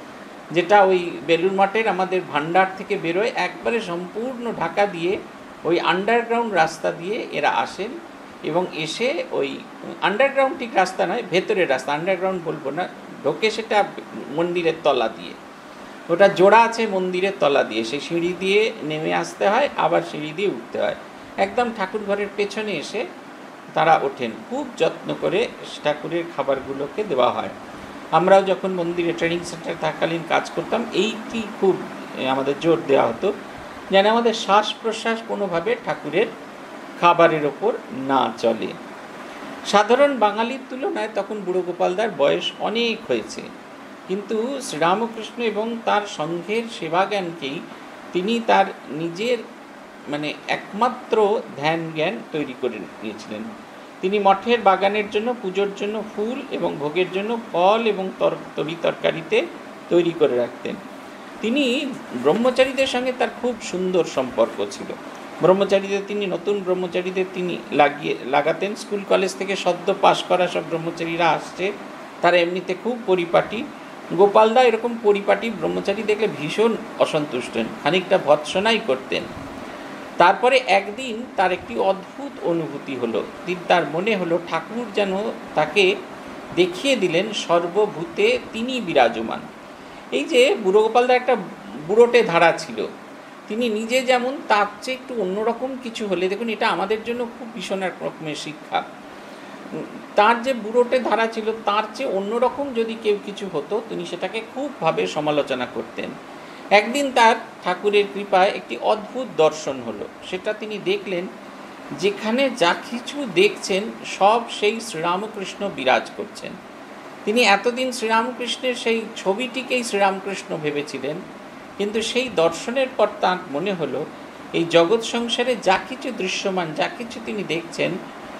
যেটা ওই বেলুড় মঠের আমাদের ভান্ডার থেকে বেরোয়, একবারে সম্পূর্ণ ঢাকা দিয়ে ওই আন্ডারগ্রাউন্ড রাস্তা দিয়ে এরা আসেন এবং এসে ওই আন্ডারগ্রাউন্ড ঠিক রাস্তা নয়, ভেতরের রাস্তা, আন্ডারগ্রাউন্ড বলবো না, ঢোকে সেটা মন্দিরের তলা দিয়ে, ওটা জোড়া আছে মন্দিরের তলা দিয়ে, সেই সিঁড়ি দিয়ে নেমে আসতে হয়, আবার সিঁড়ি দিয়ে উঠতে হয়, একদম ঠাকুর ঘরের পেছনে এসে তারা ওঠেন। খুব যত্ন করে ঠাকুরের খাবারগুলোকে দেওয়া হয়। আমরাও যখন মন্দিরে ট্রেনিং সেন্টার থাকাকালীন কাজ করতাম, এইটি খুব আমাদের জোর দেওয়া হতো যেন আমাদের শ্বাস প্রশ্বাস কোনোভাবে ঠাকুরের খাবারের ওপর না চলে। সাধারণ বাঙালির তুলনায় তখন বুড়ো গোপালদার বয়স অনেক হয়েছে, কিন্তু শ্রীরামকৃষ্ণ এবং তার সংঘের সেবাজ্ঞানকেই তিনি তার নিজের মানে একমাত্র ধ্যান জ্ঞান তৈরি করে নিয়েছিলেন। তিনি মঠের বাগানের জন্য, পুজোর জন্য ফুল এবং ভোগের জন্য ফল এবং তরি তরকারিতে তৈরি করে রাখতেন। তিনি ব্রহ্মচারীদের সঙ্গে তার খুব সুন্দর সম্পর্ক ছিল। ব্রহ্মচারীদের তিনি নতুন ব্রহ্মচারীদের তিনি লাগিয়ে লাগাতেন। স্কুল কলেজ থেকে সদ্য পাশ করা সব ব্রহ্মচারীরা আসছে, তারা এমনিতে খুব পরিপাটি। গোপালদা এরকম পরিপাটি ব্রহ্মচারী দেখলে ভীষণ অসন্তুষ্ট, খানিকটা ভৎসনাই করতেন। তারপরে একদিন তার একটি অদ্ভুত অনুভূতি হলো। তার মনে হলো ঠাকুর যেন তাকে দেখিয়ে দিলেন সর্বভূতে তিনি বিরাজমান। এই যে বুড়ো গোপালদা একটা বুড়োটে ধারা ছিল, তিনি নিজে যেমন, তার চেয়ে একটু অন্যরকম কিছু হলে, দেখুন এটা আমাদের জন্য খুব ভীষণ এক রকমের শিক্ষা। তার যে বুড়োটে ধারা ছিল, তার চেয়ে অন্যরকম যদি কেউ কিছু হতো, তিনি সেটাকে খুবভাবে সমালোচনা করতেন। একদিন তার ঠাকুরের কৃপায় একটি অদ্ভুত দর্শন হলো। সেটা তিনি দেখলেন, যেখানে যা কিছু দেখছেন সব সেই শ্রীরামকৃষ্ণ বিরাজ করছেন। তিনি এতদিন শ্রীরামকৃষ্ণের সেই ছবিটিকেই শ্রীরামকৃষ্ণ ভেবেছিলেন, কিন্তু সেই দর্শনের পর তাঁর মনে হলো এই জগৎ সংসারে যা কিছু দৃশ্যমান, যা কিছু তিনি দেখছেন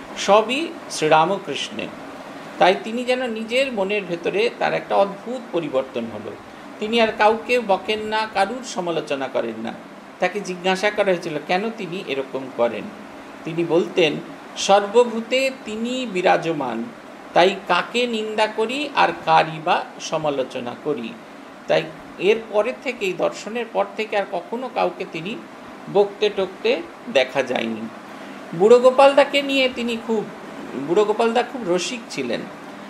সবই শ্রীরামকৃষ্ণের। তাই তিনি যেন নিজের মনের ভেতরে তার একটা অদ্ভুত পরিবর্তন হলো। তিনি আর কাউকে বকেন না, কারুর সমালোচনা করেন না। তাকে জিজ্ঞাসা করা হয়েছিল কেন তিনি এরকম করেন। তিনি বলতেন, সর্বভূতে তিনি বিরাজমান, তাই কাকে নিন্দা করি আর কারই বা সমালোচনা করি। তাই এর পরের থেকেই, দর্শনের পর থেকে আর কখনো কাউকে তিনি বকতে টকতে দেখা যায়নি। বুড়ো গোপালদাকে নিয়ে তিনি খুব, বুড়ো গোপালদা খুব রসিক ছিলেন।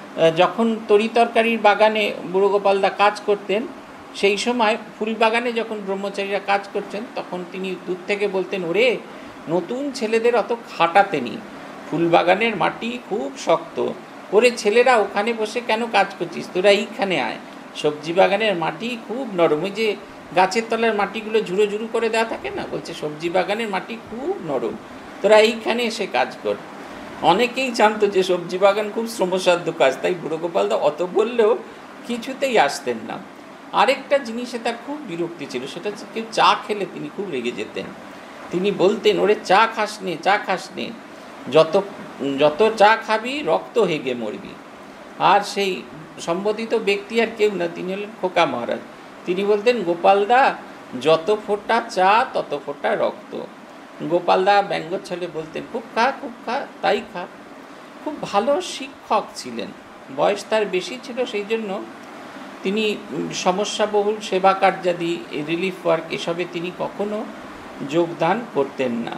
যখন তরি তরকারির বাগানে বুড়ো গোপালদা কাজ করতেন, সেই সময় ফুল বাগানে যখন ব্রহ্মচারীরা কাজ করছেন, তখন তিনি দূর থেকে বলতেন, ওরে নতুন ছেলেদের অত খাটাতে নি, ফুল বাগানের মাটি খুব শক্ত, ওরে ছেলেরা ওখানে বসে কেন কাজ করছিস, তোরা এইখানে আয়, সবজি বাগানের মাটি খুব নরম, ওই যে গাছের তলার মাটিগুলো ঝুড়ো ঝুড়ো করে দেওয়া থাকে না, বলছে সবজি বাগানের মাটি খুব নরম, তোরা এইখানে এসে কাজ কর। অনেকেই জানতো যে সবজি বাগান খুব শ্রমসাধ্য কাজ, তাই বুড়ো গোপালদা অত বললেও কিছুতেই আসতেন না। আরেকটা জিনিসে তার খুব বিরক্তি ছিল, সেটা হচ্ছে কেউ চা খেলে তিনি খুব রেগে যেতেন। তিনি বলতেন, ওরে চা খাস নে, চা খাস নে, যত যত চা খাবি রক্ত হেগে মরবি। আর সেই সম্বোধিত ব্যক্তি আর কেউ না, তিনি হলেন খোকা মহারাজ। তিনি বলতেন, গোপালদা যত ফোঁটা চা তত ফোঁটা রক্ত। গোপালদা ব্যঙ্গচ্ছলে বলতেন, খুব খা খুব খা, তাই খা। খুব ভালো শিক্ষক ছিলেন, বয়স তার বেশি ছিল, সেই জন্য তিনি সমস্যাবহুল সেবা কার্যাদি, রিলিফ ওয়ার্ক এসবে তিনি কখনো যোগদান করতেন না।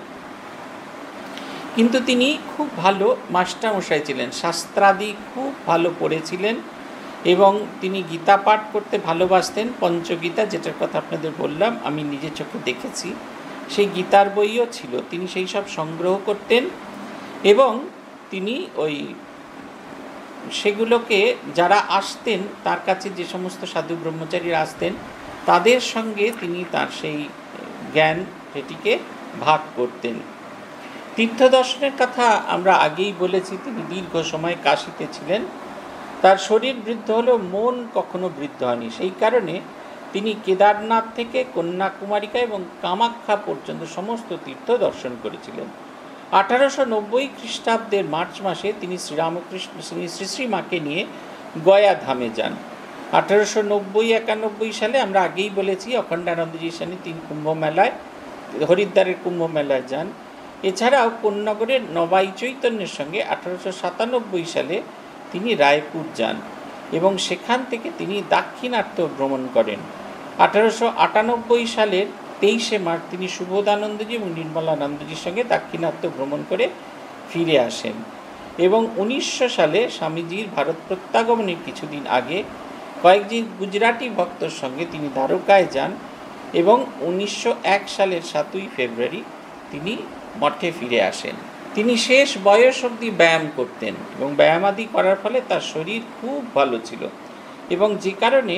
কিন্তু তিনি খুব ভালো মাস্টারমশাই ছিলেন, শাস্ত্রাদি খুব ভালো পড়েছিলেন এবং তিনি গীতা পাঠ করতে ভালোবাসতেন। পঞ্চগীতা, যেটার কথা আপনাদের বললাম, আমি নিজের চোখে দেখেছি, সেই গীতার বইও ছিল, তিনি সেই সব সংগ্রহ করতেন এবং তিনি ওই সেগুলোকে যারা আসতেন তার কাছে, যে সমস্ত সাধু ব্রহ্মচারীরা আসতেন, তাদের সঙ্গে তিনি তার সেই জ্ঞান সেটিকে ভাগ করতেন। তীর্থ দর্শনের কথা আমরা আগেই বলেছি, তিনি দীর্ঘ সময় কাশীতে ছিলেন। তার শরীর বৃদ্ধ হলেও মন কখনো বৃদ্ধ হয়নি, সেই কারণে তিনি কেদারনাথ থেকে কন্যাকুমারিকা এবং কামাখ্যা পর্যন্ত সমস্ত তীর্থ দর্শন করেছিলেন। আঠারোশো নব্বই খ্রিস্টাব্দের মার্চ মাসে তিনি শ্রীরামকৃষ্ণ শ্রী শ্রী শ্রীমাকে নিয়ে গয়া ধামে যান। আঠারোশো নব্বই একানব্বই সালে আমরা আগেই বলেছি অখণ্ডানন্দজির সামনে তিনি কুম্ভ মেলায়, হরিদ্বারের কুম্ভ মেলায় যান। এছাড়াও কোন্নগরের নবাই চৈতন্যের সঙ্গে আঠারোশো সাতানব্বই সালে তিনি রায়পুর যান। এবং সেখান থেকে তিনি দাক্ষিণাত্য ভ্রমণ করেন। আঠারোশো আটানব্বই সালের তেইশে মার্চ তিনি সুবোধানন্দজি এবং নির্মলানন্দজির সঙ্গে দাক্ষিণাত্য ভ্রমণ করে ফিরে আসেন এবং উনিশশো সালে স্বামীজির ভারত প্রত্যাগমনের কিছুদিন আগে কয়েকজন গুজরাটি ভক্তর সঙ্গে তিনি দ্বারকায় যান এবং উনিশশো এক সালের সাতই ফেব্রুয়ারি তিনি মঠে ফিরে আসেন। তিনি শেষ বয়স অবধি ব্যায়াম করতেন এবং ব্যায়ামাদি করার ফলে তার শরীর খুব ভালো ছিল এবং যে কারণে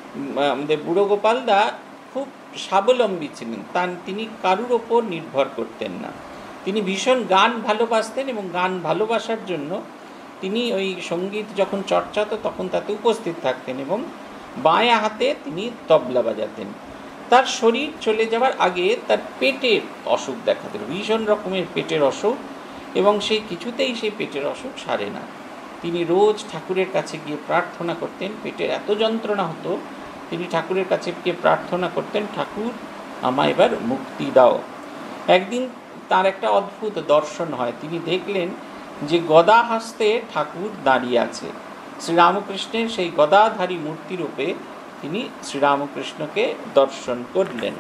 আমাদের বুড়ো গোপালদা খুব স্বাবলম্বী ছিলেন। তার তিনি কারুর ওপর নির্ভর করতেন না। তিনি ভীষণ গান ভালোবাসতেন এবং গান ভালোবাসার জন্য তিনি ওই সঙ্গীত যখন চর্চা হতো তখন তাতে উপস্থিত থাকতেন এবং বাঁয়া হাতে তিনি তবলা বাজাতেন। তার শরীর চলে যাওয়ার আগে তার পেটের অসুখ দেখা দিল, ভীষণ রকমের পেটের অসুখ, এবং সেই কিছুতেই সেই পেটের অসুখ সারে না। তিনি রোজ ঠাকুরের কাছে গিয়ে প্রার্থনা করতেন। পেটের এত যন্ত্রণা হতো, তিনি ঠাকুরের কাছে গিয়ে প্রার্থনা করতেন, ঠাকুর আমায় এবার মুক্তি দাও। একদিন তার একটা অদ্ভুত দর্শন হয়। তিনি দেখলেন যে গদা হস্তে ঠাকুর দাঁড়িয়ে আছে। শ্রীরামকৃষ্ণের সেই গদাধারী মূর্তিরূপে তিনি শ্রীরামকৃষ্ণকে দর্শন করলেন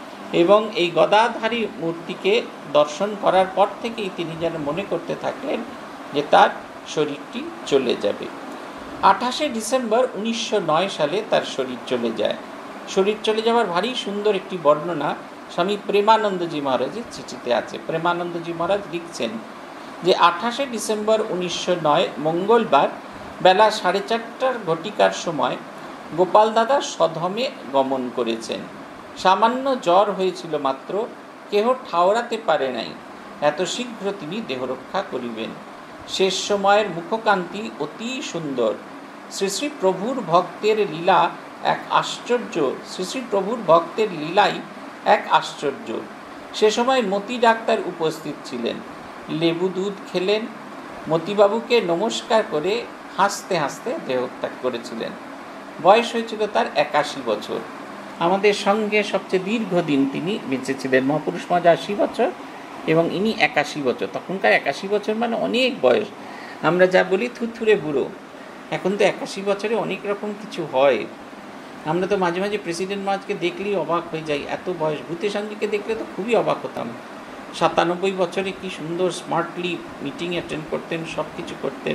এবং এই গদাধারী মূর্তিকে দর্শন করার পর থেকেই তিনি যেন মনে করতে থাকলেন যে তার শরীরটি চলে যাবে। আঠাশে ডিসেম্বর উনিশশো নয় সালে তার শরীর চলে যায়। শরীর চলে যাওয়ার ভারী সুন্দর একটি বর্ণনা স্বামী প্রেমানন্দজি মহারাজের চিঠিতে আছে। প্রেমানন্দজি মহারাজ লিখছেন যে আঠাশে ডিসেম্বর উনিশশো নয় মঙ্গলবার বেলা সাড়ে চারটার ঘটিকার সময় গোপাল দাদা সধমে গমন করেছেন। সামান্য জ্বর হয়েছিল মাত্র, কেহ ঠাওরাতে পারে নাই, এত শীঘ্র তিনি দেহরক্ষা করিবেন। শেষ সময়ের মুখকান্তি অতি সুন্দর। শ্রী শ্রী প্রভুর ভক্তের লীলা এক আশ্চর্য, শ্রী শ্রী প্রভুর ভক্তের লীলাই এক আশ্চর্য। সে সময় মতি ডাক্তার উপস্থিত ছিলেন। লেবু দুধ খেলেন, মতিবাবুকে নমস্কার করে হাসতে হাসতে দেহত্যাগ করেছিলেন। বয়স হয়েছিল তার একাশি বছর। আমাদের সঙ্গে সবচেয়ে দীর্ঘদিন তিনি বেঁচেছিলেন। মহাপুরুষ মহারাজ আশি বছর এবং ইনি একাশি বছর। তখনকার একাশি বছর মানে অনেক বয়স। আমরা যা বলি থুরথুরে বুড়ো, এখন তো একাশি বছরে অনেক রকম কিছু হয়। আমরা তো মাঝে মাঝে প্রেসিডেন্ট মহারাজকে দেখলেই অবাক হয়ে যাই, এত বয়স। ভূতেশান্তিকে দেখলে তো খুবই অবাক হতাম। সাতানব্বই বছরে কি সুন্দর স্মার্টলি মিটিং অ্যাটেন্ড করতেন, সব কিছু করতেন।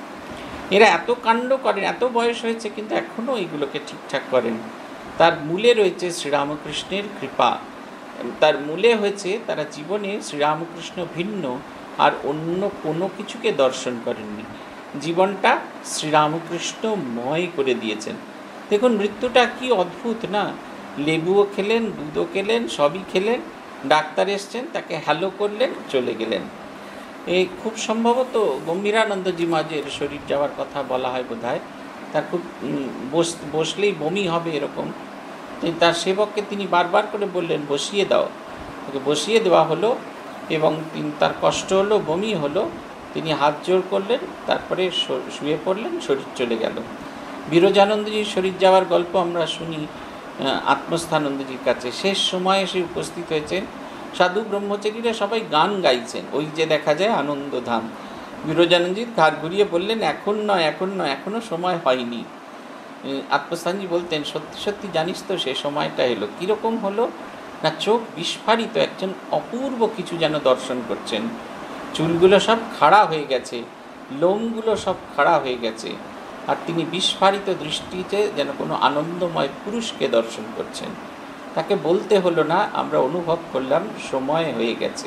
এরা এত কাণ্ড করেন, এত বয়স হয়েছে কিন্তু এখনও এইগুলোকে ঠিকঠাক করেন। তার মূলে রয়েছে শ্রীরামকৃষ্ণের কৃপা। তার মূলে হয়েছে তারা জীবনে শ্রীরামকৃষ্ণ ভিন্ন আর অন্য কোনো কিছুকে দর্শন করেননি। জীবনটা শ্রীরামকৃষ্ণময় করে দিয়েছেন। দেখুন মৃত্যুটা কি অদ্ভুত না। লেবুও খেলেন, দুধও খেলেন, সবই খেলেন। ডাক্তার এসছেন, তাকে হ্যালো করলেন, চলে গেলেন। এই খুব সম্ভবত গম্ভীরানন্দজি মহারাজের শরীর যাওয়ার কথা বলা হয় বোধ হয়। তার খুব বস বসলেই বমি হবে এরকম। তার সেবককে তিনি বারবার করে বললেন বসিয়ে দাও, তাকে বসিয়ে দেওয়া হলো এবং তিনি তার কষ্ট হলো, বমি হলো। তিনি হাত জোর করলেন, তারপরে শুয়ে পড়লেন, শরীর চলে গেল। বিরজানন্দজির শরীর যাওয়ার গল্প আমরা শুনি আত্মস্থানন্দজির কাছে। শেষ সময়ে এসে উপস্থিত হয়েছেন। সাধু ব্রহ্মচারীরা সবাই গান গাইছেন, ওই যে দেখা যায় আনন্দধাম। বিরজানন্দজি ঘাড় ঘুরিয়ে বললেন এখন নয়, এখন নয়, এখনও সময় হয়নি। আত্মস্থানজি বলতেন সত্যি সত্যি জানিস তো সে সময়টা এলো। কীরকম হলো না, চোখ বিস্ফারিত, একজন অপূর্ব কিছু যেন দর্শন করছেন। চুলগুলো সব খাড়া হয়ে গেছে, লোমগুলো সব খাড়া হয়ে গেছে, আর তিনি বিস্ফারিত দৃষ্টিতে যেন কোনো আনন্দময় পুরুষকে দর্শন করছেন। তাকে বলতে হলো না, আমরা অনুভব করলাম সময় হয়ে গেছে।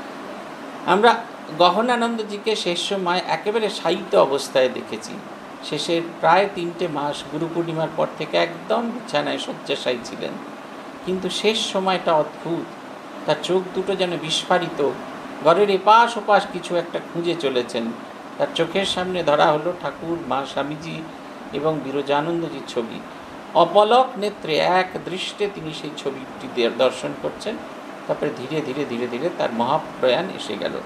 আমরা গহনানন্দজিকে শেষ সময় একেবারে শায়িত অবস্থায় দেখেছি। শেষের প্রায় তিনটে মাস গুরু পূর্ণিমার পর থেকে একদম বিছানায় শয্যাশায়ী ছিলেন। কিন্তু শেষ সময়টা অদ্ভুত, তার চোখ দুটো যেন বিস্ফারিত, ঘরের এপাশ ওপাশ কিছু একটা খুঁজে চলেছেন। তার চোখের সামনে ধরা হলো ঠাকুর, মা স্বামীজি এবং বিরজানন্দজির ছবি। অপলক নেত্রে এক দৃষ্টে তিনি সেই ছবিটি দর্শন করছেন। তারপরে ধীরে ধীরে ধীরে ধীরে তার মহাপ্রয়াণ এসে গেল।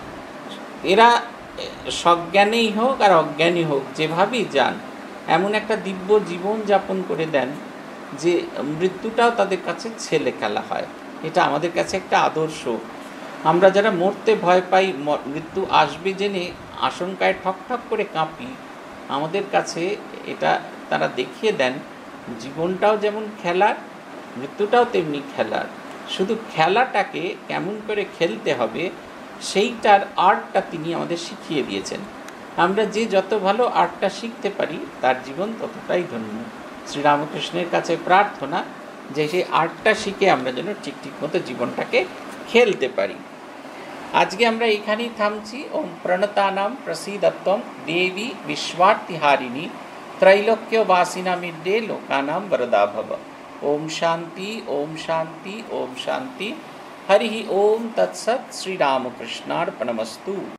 এরা সজ্ঞানেই হোক আর অজ্ঞানী হোক, যেভাবেই যান, এমন একটা দিব্য জীবন যাপন করে দেন যে মৃত্যুটাও তাদের কাছে ছেলে খেলা হয়। এটা আমাদের কাছে একটা আদর্শ। আমরা যারা মরতে ভয় পাই, মৃত্যু আসবে জেনে আশঙ্কায় ঠক ঠক করে কাঁপি, আমাদের কাছে এটা তারা দেখিয়ে দেন জীবনটাও যেমন খেলার, মৃত্যুটাও তেমনি খেলার। শুধু খেলাটাকে কেমন করে খেলতে হবে সেইটার আর্টটা তিনি আমাদের শিখিয়ে দিয়েছেন। আমরা যে যত ভালো আর্টটা শিখতে পারি তার জীবন ততটাই ধন্য। শ্রীরামকৃষ্ণের কাছে প্রার্থনা যে সেই আর্টটা শিখে আমরা যেন ঠিক ঠিক মতো জীবনটাকে খেলতে পারি। আজকে আমরা এখানেই থামছি। ওম প্রণতানাম প্রসীদত্বম দেবী বিশ্বার্তিহারিণী त्रैलोक्यवासिनामिड्डे लोकानां वरदा भव। ओम शांति ओम शांति ओम शांति। हरि ओम तत्सत्। श्री रामकृष्णार्पणमस्तु।